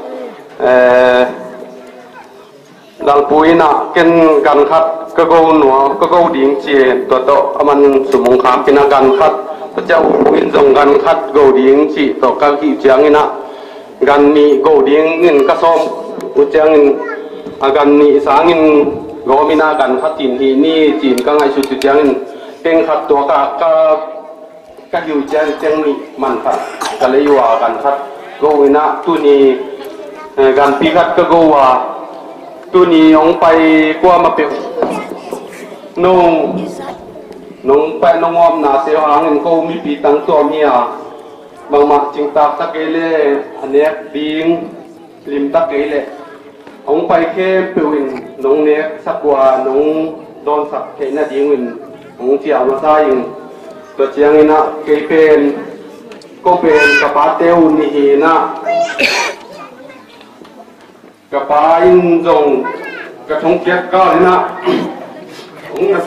dal pui na ken gan khat ka go no ka go ding che to to aman sumong kham pina gan khat to chau win jong gan khat go ding chi to ka ki chiang ina gan ni go ding in ka som u chiang in agan ni sang in go mina gan khat tin hi ni chin ka ngai su chu chiang in ken khat to ka ka ka yu chiang chiang ni man khat ka le yu a gan khat go ina tu ni gan pi khat ka go wa tu ni ông bay qua mà biểu nông nông bay nông om na seo hàng in câu mi pi tăng to mi à bằng mặt chính ta ta cái lệ anh em điên lim ta cái lệ ông bay khem biểu in nông nè sắc qua nông đòn sắc cái na điên in ông chiao nó sai inตัวเชียงin na cái penก็เป็นกระปาเตวนี่นะกระปาอินจงกระทงเกียรก้าเลยนะองค์นะ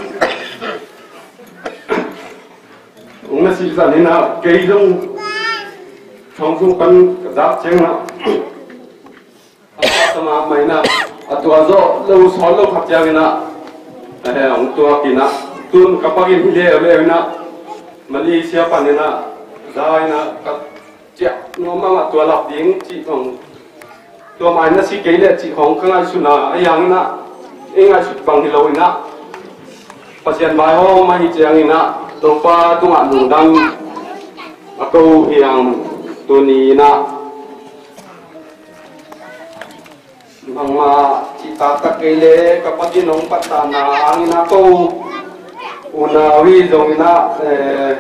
องค์นะสิสันนี่นะเกยจงทองสุกันกระดับเชียงนะอาตมาใหม่นะอาตัวโจเราสอนเราขับเชียงนะเออองค์ตัวกินนะตุนกระปากินที่เลี้ยเลยนะมาลีเชียปันนี่นะได้นะกับเจ้าโน้มมาตัวหลับดิ้งจีของตัวมันน่ะสิเกลี่ยจีของข้างในสุนัขไอ้ยังน่ะเองไอ้สุดบางทีเราเองนะปัจจัยใบห้องมาหิจยังนะตัวป้าตัวหนุ่มดังมาเกาเฮียงตัวนี้นะบางมาจิตาตะเกลี่ยกับปัจจัยน้องปัตตานาอังนะเกาอุณาวิจงนะเอ่อ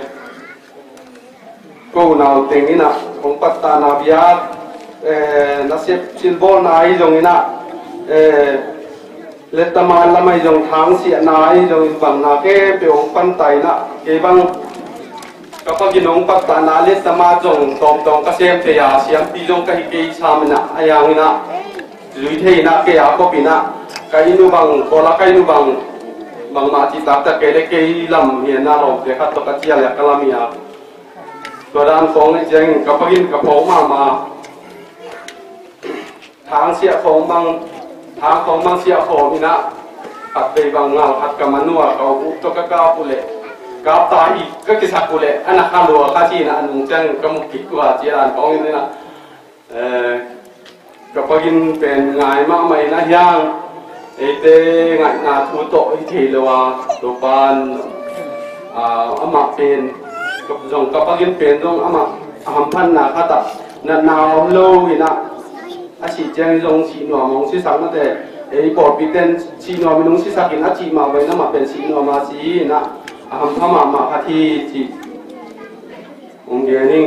กูนาวเต็งนี่นะของปัตตานาบิอาเอ่อนักเสียบซิลโบนายตรงนี้นะเอ่อเลตมาละไม่ตรงทางเสียนายตรงบังนาเกเปียวปันไตนะเกบังกับพกินองปัตตานาเลตมาตรงตอมตรงกเสียมเทียเสียมปีตรงกะฮิเกยชามนะอายังนะลุยเทนะเกียก็ปีนะกายนูบังโคลากายนูบังบังมาจิตาตะเกเลเกยลำเฮียนาลงเดขัดตกเจียเลยกะลามียตัวด้านฟองนี่เจงกับพกินกับผมมามาทางเสียฟองบางทางของบางเสียฟองนี่นะปัดไปบางเงาหัดกับมันนัวเขาอุตกะก้าวปุเล่ก้าวตาอีกก็กิสักปุเล่อันนั้นข้ารัวข้าที่นะอันนุ่งจังกมุกิกว่าเจียรันของนี่นะเอ่อกับพกินเป็นไงมากไหมนะย่างเอเต้ไงนาทูโตอิทีเลวะตัวปานอ่าอามาเป็นกับจงกับพกินเป็นจงอามาอาพันนาคาตะนันนาวโลวินะอาชีพยังลงชีนัวมองชีสักนั่นแต่ไอ้ปอดปีเต็นชีนัวไม่ลงชีสักกินอาชีพมาไว้นั่นมาเป็นชีนัวมาชีนะอาหารพม่ามาพัทีจีองเดียนิ่ง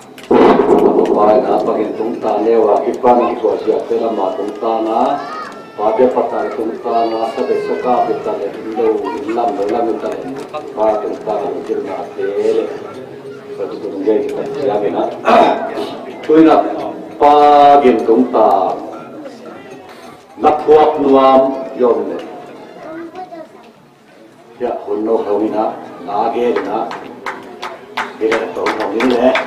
ไปนะปกินตรงตาเนี่ยว่าอีกบ้านตัวเสียเป็นละมาตรงตานะ và biết phát triển chúng ta là sẽ được sơ cao được ta để lâu năm lâu năm ta để và chúng ta là những là thế và chúng ta gây cái gì đó tôi là ba game chúng ta nắp thuốc nuam yom này ya hôn nô hồng na na ghê na ghê là tổ hồng như thế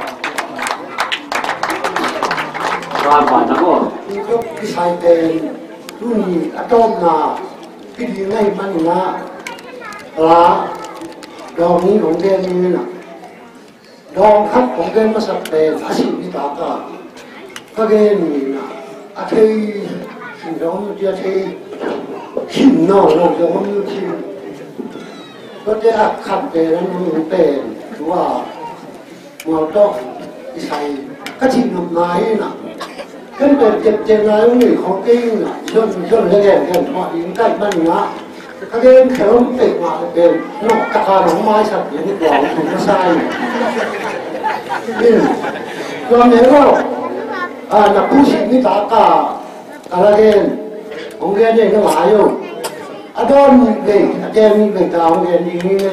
ba bản nó có cái sai tên luôn atom na cái gì này mình na là đồng ýของแกนี่นะดองคัดของแกมาสักเป็นอาชีพที่ตากาก็แกนี่นะอาทิตย์สิ่งที่ผมจะที่หินนอกเราจะผมที่ก็จะขัดเป็นนั้นมันเป็นว่าเราต้องใส่กระถิ่นหนุนไม้นะก็เป็นเจ็บเจ็บไม้นี่ของแกนะช่วงช่วงแรกๆกันพอยิงใกล้มันนะก็เกมเขียวติดมาเป็นนกตะการของไม้สัตว์อย่างที่บอกถูกไม่ใช่นี่ตอนนี้ก็อ่านักผู้ชิงนี่ตากาอะไรเกมของเกมเนี่ยก็หลายอยู่อาดอนเด็กเกมมีเป็นตาของเกมนี้เลย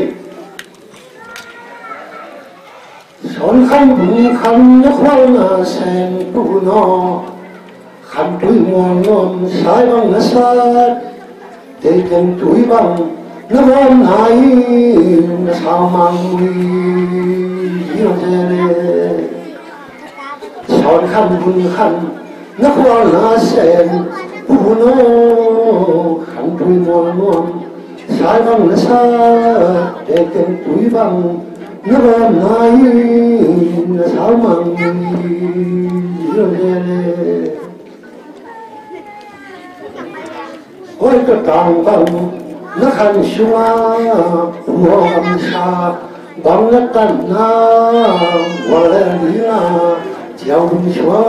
สอนขันบุญขันนักวันแสนปูนอขันตุยมองนนสายบังนัสđể chân tuổi bằng nó ôm hai nó sao mang mùi yêu thế sòn khăn buồn khăn nó qua lá sen bu nó khăn tuổi mòn mòn sai bằng nó xa để chân tuổi bằng nó ôm hai nó sao mang mùi yêu thế ôi cái tàng bằng nó khăn xóa của âm xa bằng nó tận na và lên đi na treo đúng xóa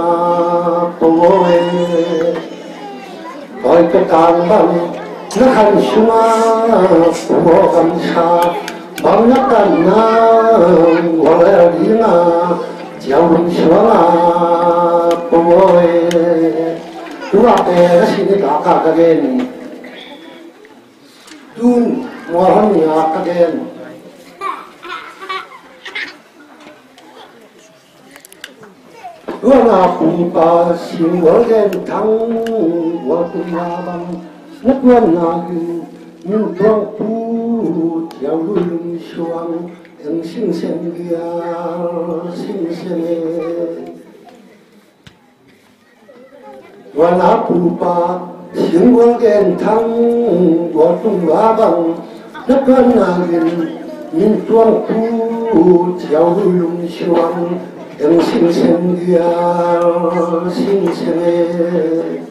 tôi ôi cái tàng bằng nó khăn xóa của âm xa bằng nó tận na và lên đi na treo đúng xóa tôi đúng là cái gì đấy cả cả cái gen tuôn mua hàng nhà cái gen đúng là cùng ta xin vợ gen thắng vợ cùng nhà bằng nhất quân là nhưng trong tu theo lưng xuông em sinh sinh kia sinh sinh và lá phù ba tiếng quân kèn thăng của tung lá bằng đất cơn là nghìn nhìn tuông thu theo lùng xuông em sinh sinh kia sinh sinh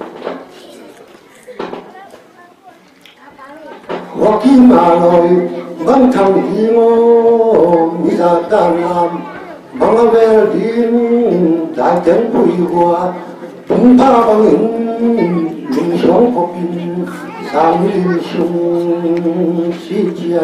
hoa kim mà nói băng thằng đi ngô mi ra ta làm băng về đi đại chân quỳ hoa chúng ta bằng những lùng sống của mình sang linh sung si chia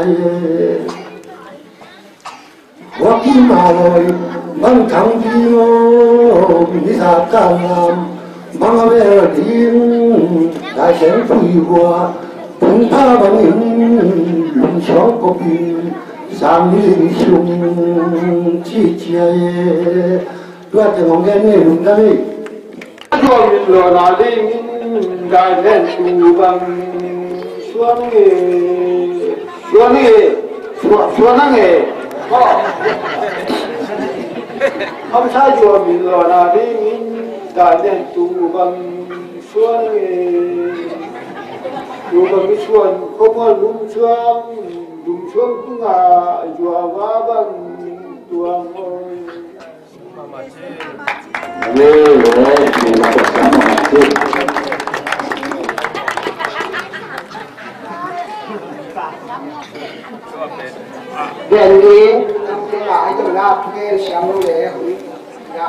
hoa kim mà rồi băng thẳng đi ngô mi ra ta làm băng về đi đại chân quỳ hoa chúng ta bằng những lùng sống của mình sang linh sung si chia tôi chỉ mong cái này đúng đấy cho mình lừa là đi đại lên tù bằng xuống nghề xuống nghề xuống xuống nghề không sai cho mình lừa là đi đại lên tù bằng xuống nghề tù bằng cái xuống không có đúng xuống đúng xuống cũng là chùa hóa bằng chùa ngồi Ghê rồi, mình là cuộc sống mà chứ. Đèn đi, cái lại cho ra cái xem nó để hủy, dạ,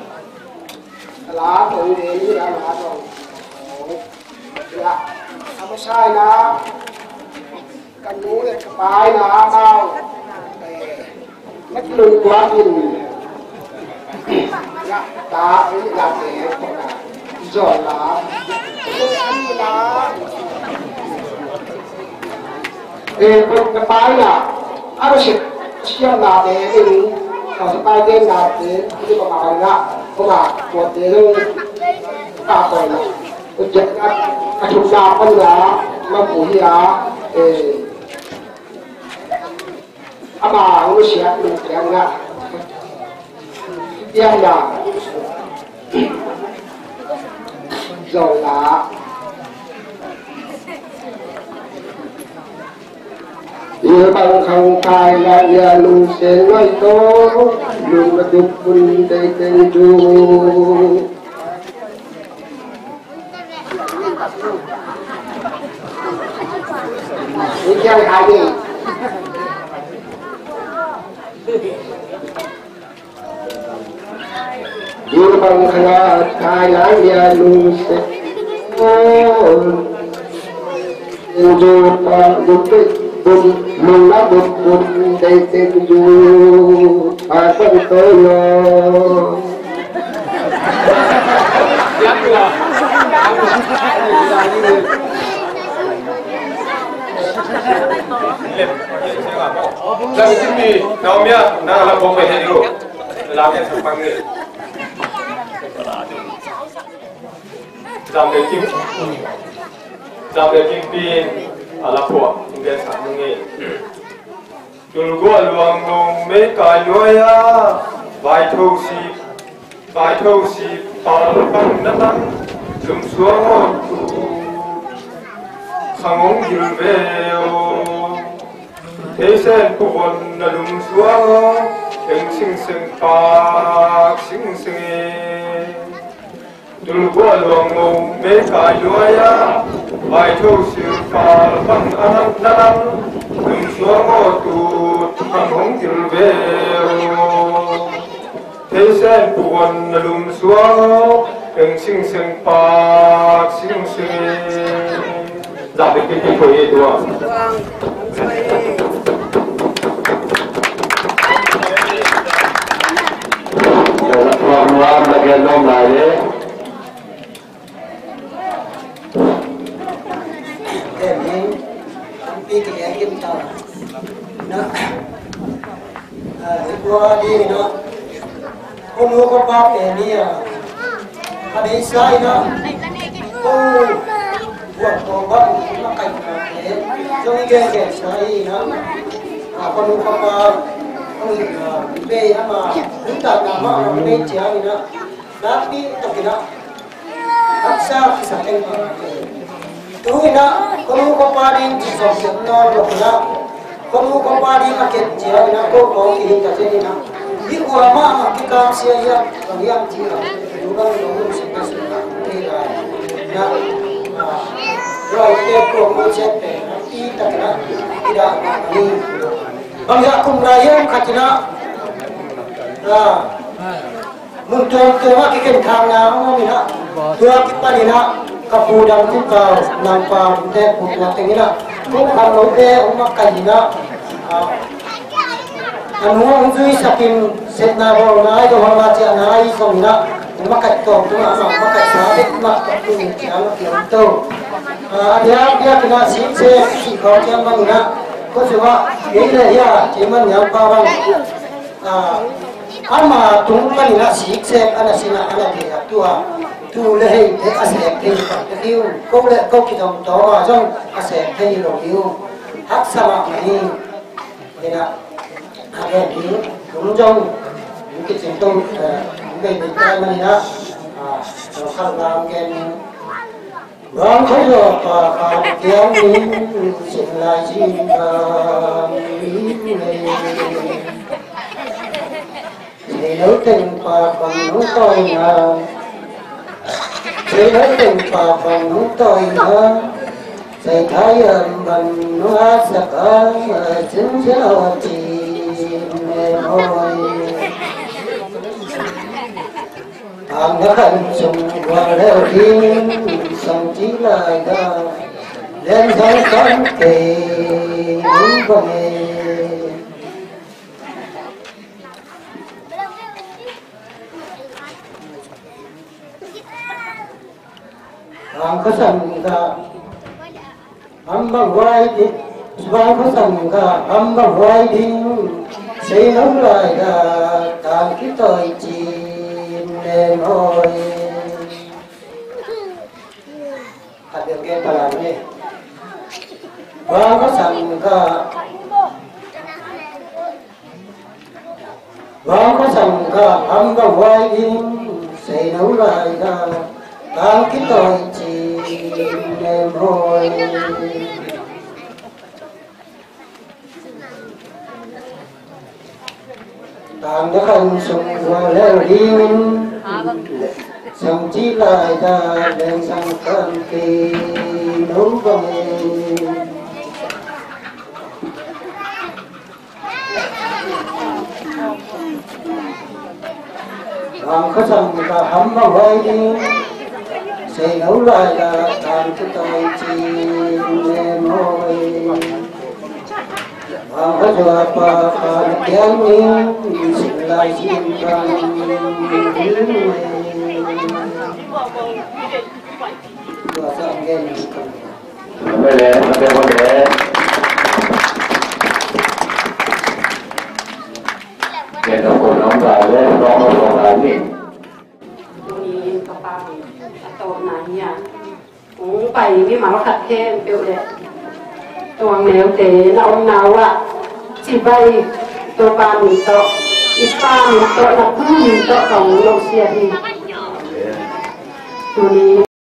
lá tôi để như là lá rồi, dạ, không có sai na, cái nhú này cái bài na bao, mất lưng quá nhìn. Ta ấy là để rồi là ê con cái bài là anh sẽ xem là để đi ở cái bài game là để đi vào bài là có mà một để luôn cả rồi là cái chuyện là cái chúng ta con là nó bùi là ê à mà nó sẽ được cái là em là rồi là yêu bằng không tài là nhà lùng sẽ nói tốt lùng là tục quân đầy tên chú đi chơi hai đi yêu bằng không tài là nhà lùng sẽ tốt dù bằng đúng cái bùn lùng lá bùn bùn đầy tên dù à con tôi lo Làm cái gì? Nào mía, nào làm bông bể đi rồi, làm cái sản phẩm này, làm cái kim, làm cái kim pin, à là phổ, những cái sản phẩm này. Đừng có luồng luồng mấy cái nuôi à, vài thâu xì, vài thâu xì, tao bằng nát nát, lùm xuống ngọn khang ông dìu về thế sen của vốn là lùm xuống em sinh sinh bạc sinh sinh đừng có luồng luồng mấy cái nuôi à, vài thâu xì, tao bằng nát nát, lùm xuống ngọn khang ông dìu về thế sen của vốn là lùm xuống em sinh sinh bạc sinh sinh giảm được cái kinh phí ấy đúng không? Rồi là còn làm là cái nôm lại đấy. để mình đi cái em kim tàu nó à qua đi nó con mua con bao để đi à ở đây sai nó ô buat korban makan eh jangan gege sai na apa nu apa nu be ama minta nama be cian na tapi tapi na aksa kisah yang tu na kamu korban di sosial na lokna kamu korban di paket cian na ko ko ini kaje na di ulama kita sia yang dia juga belum sampai sudah na rồi cái cuộc nói chuyện để nó đi tất cả đi đã đi bằng giá cùng là yêu khách nó là muốn tôi tôi nói cái kinh thang nào không biết nữa tôi cái bài này nó cặp phụ đang cũng vào làm vào để phụ là tình đó cũng không nói để ông mắc cái gì đó anh muốn ông duy sakin set na vào này rồi họ là chuyện này xong đó mắc cái tổ tôi mà mắc cái sao đấy mắc cái gì nó kiểu tôi dia dia kena siksa si kau yang mana kau cuma ini ya cuma yang kawan ama tunggu ni nak siksa anak sina anak dia tua tu leh dia asyik dia dia kau leh kau kita tahu macam asyik dia logiu hak sama ni dia ada dia rumjong mungkin contoh mungkin kita mana kalau kalau mungkin vang thấy rồi và và tiếng mình xin lại gì và thì nếu tình và phần núi tôi ngờ thì nếu tình và phần núi tôi ngờ thì thấy ơn bằng nó sạc ở chính giáo chỉ môi anh đã khẩn trùng qua leo thiên sông chỉ lại đó lên dấu cánh kỳ những con nghề Ang kasangka ambang wai Vang kasangka ambang wai ding Say nấu lại là càng cái tội chim đêm hồi hạt được nghe bà làm đi Vang kasangka Vang kasangka ambang wai ding Say nấu lại là càng cái tội chim đêm hồi Tàng đã không sung vào leo đi mình Xong chỉ lại ta đèn sang cơn kỳ nấu vòng Vàng có xong ta hắm vào vai đi Xây nấu lại là tàn cho tôi chìm em hồi Vang có chùa bà bà tiếng nhìn Xin lại xin càng Chùa sang ghen Bây giờ nó kêu vấn đề Để nó cổ nóng vào lên nó nó còn là gì Tuni kapag ato na niya kung pai mi ma khat hem pe le tuang neu te na ong nau a chi bai to pa mi to i pa mi to na pu mi to kong lo sia hi Tuni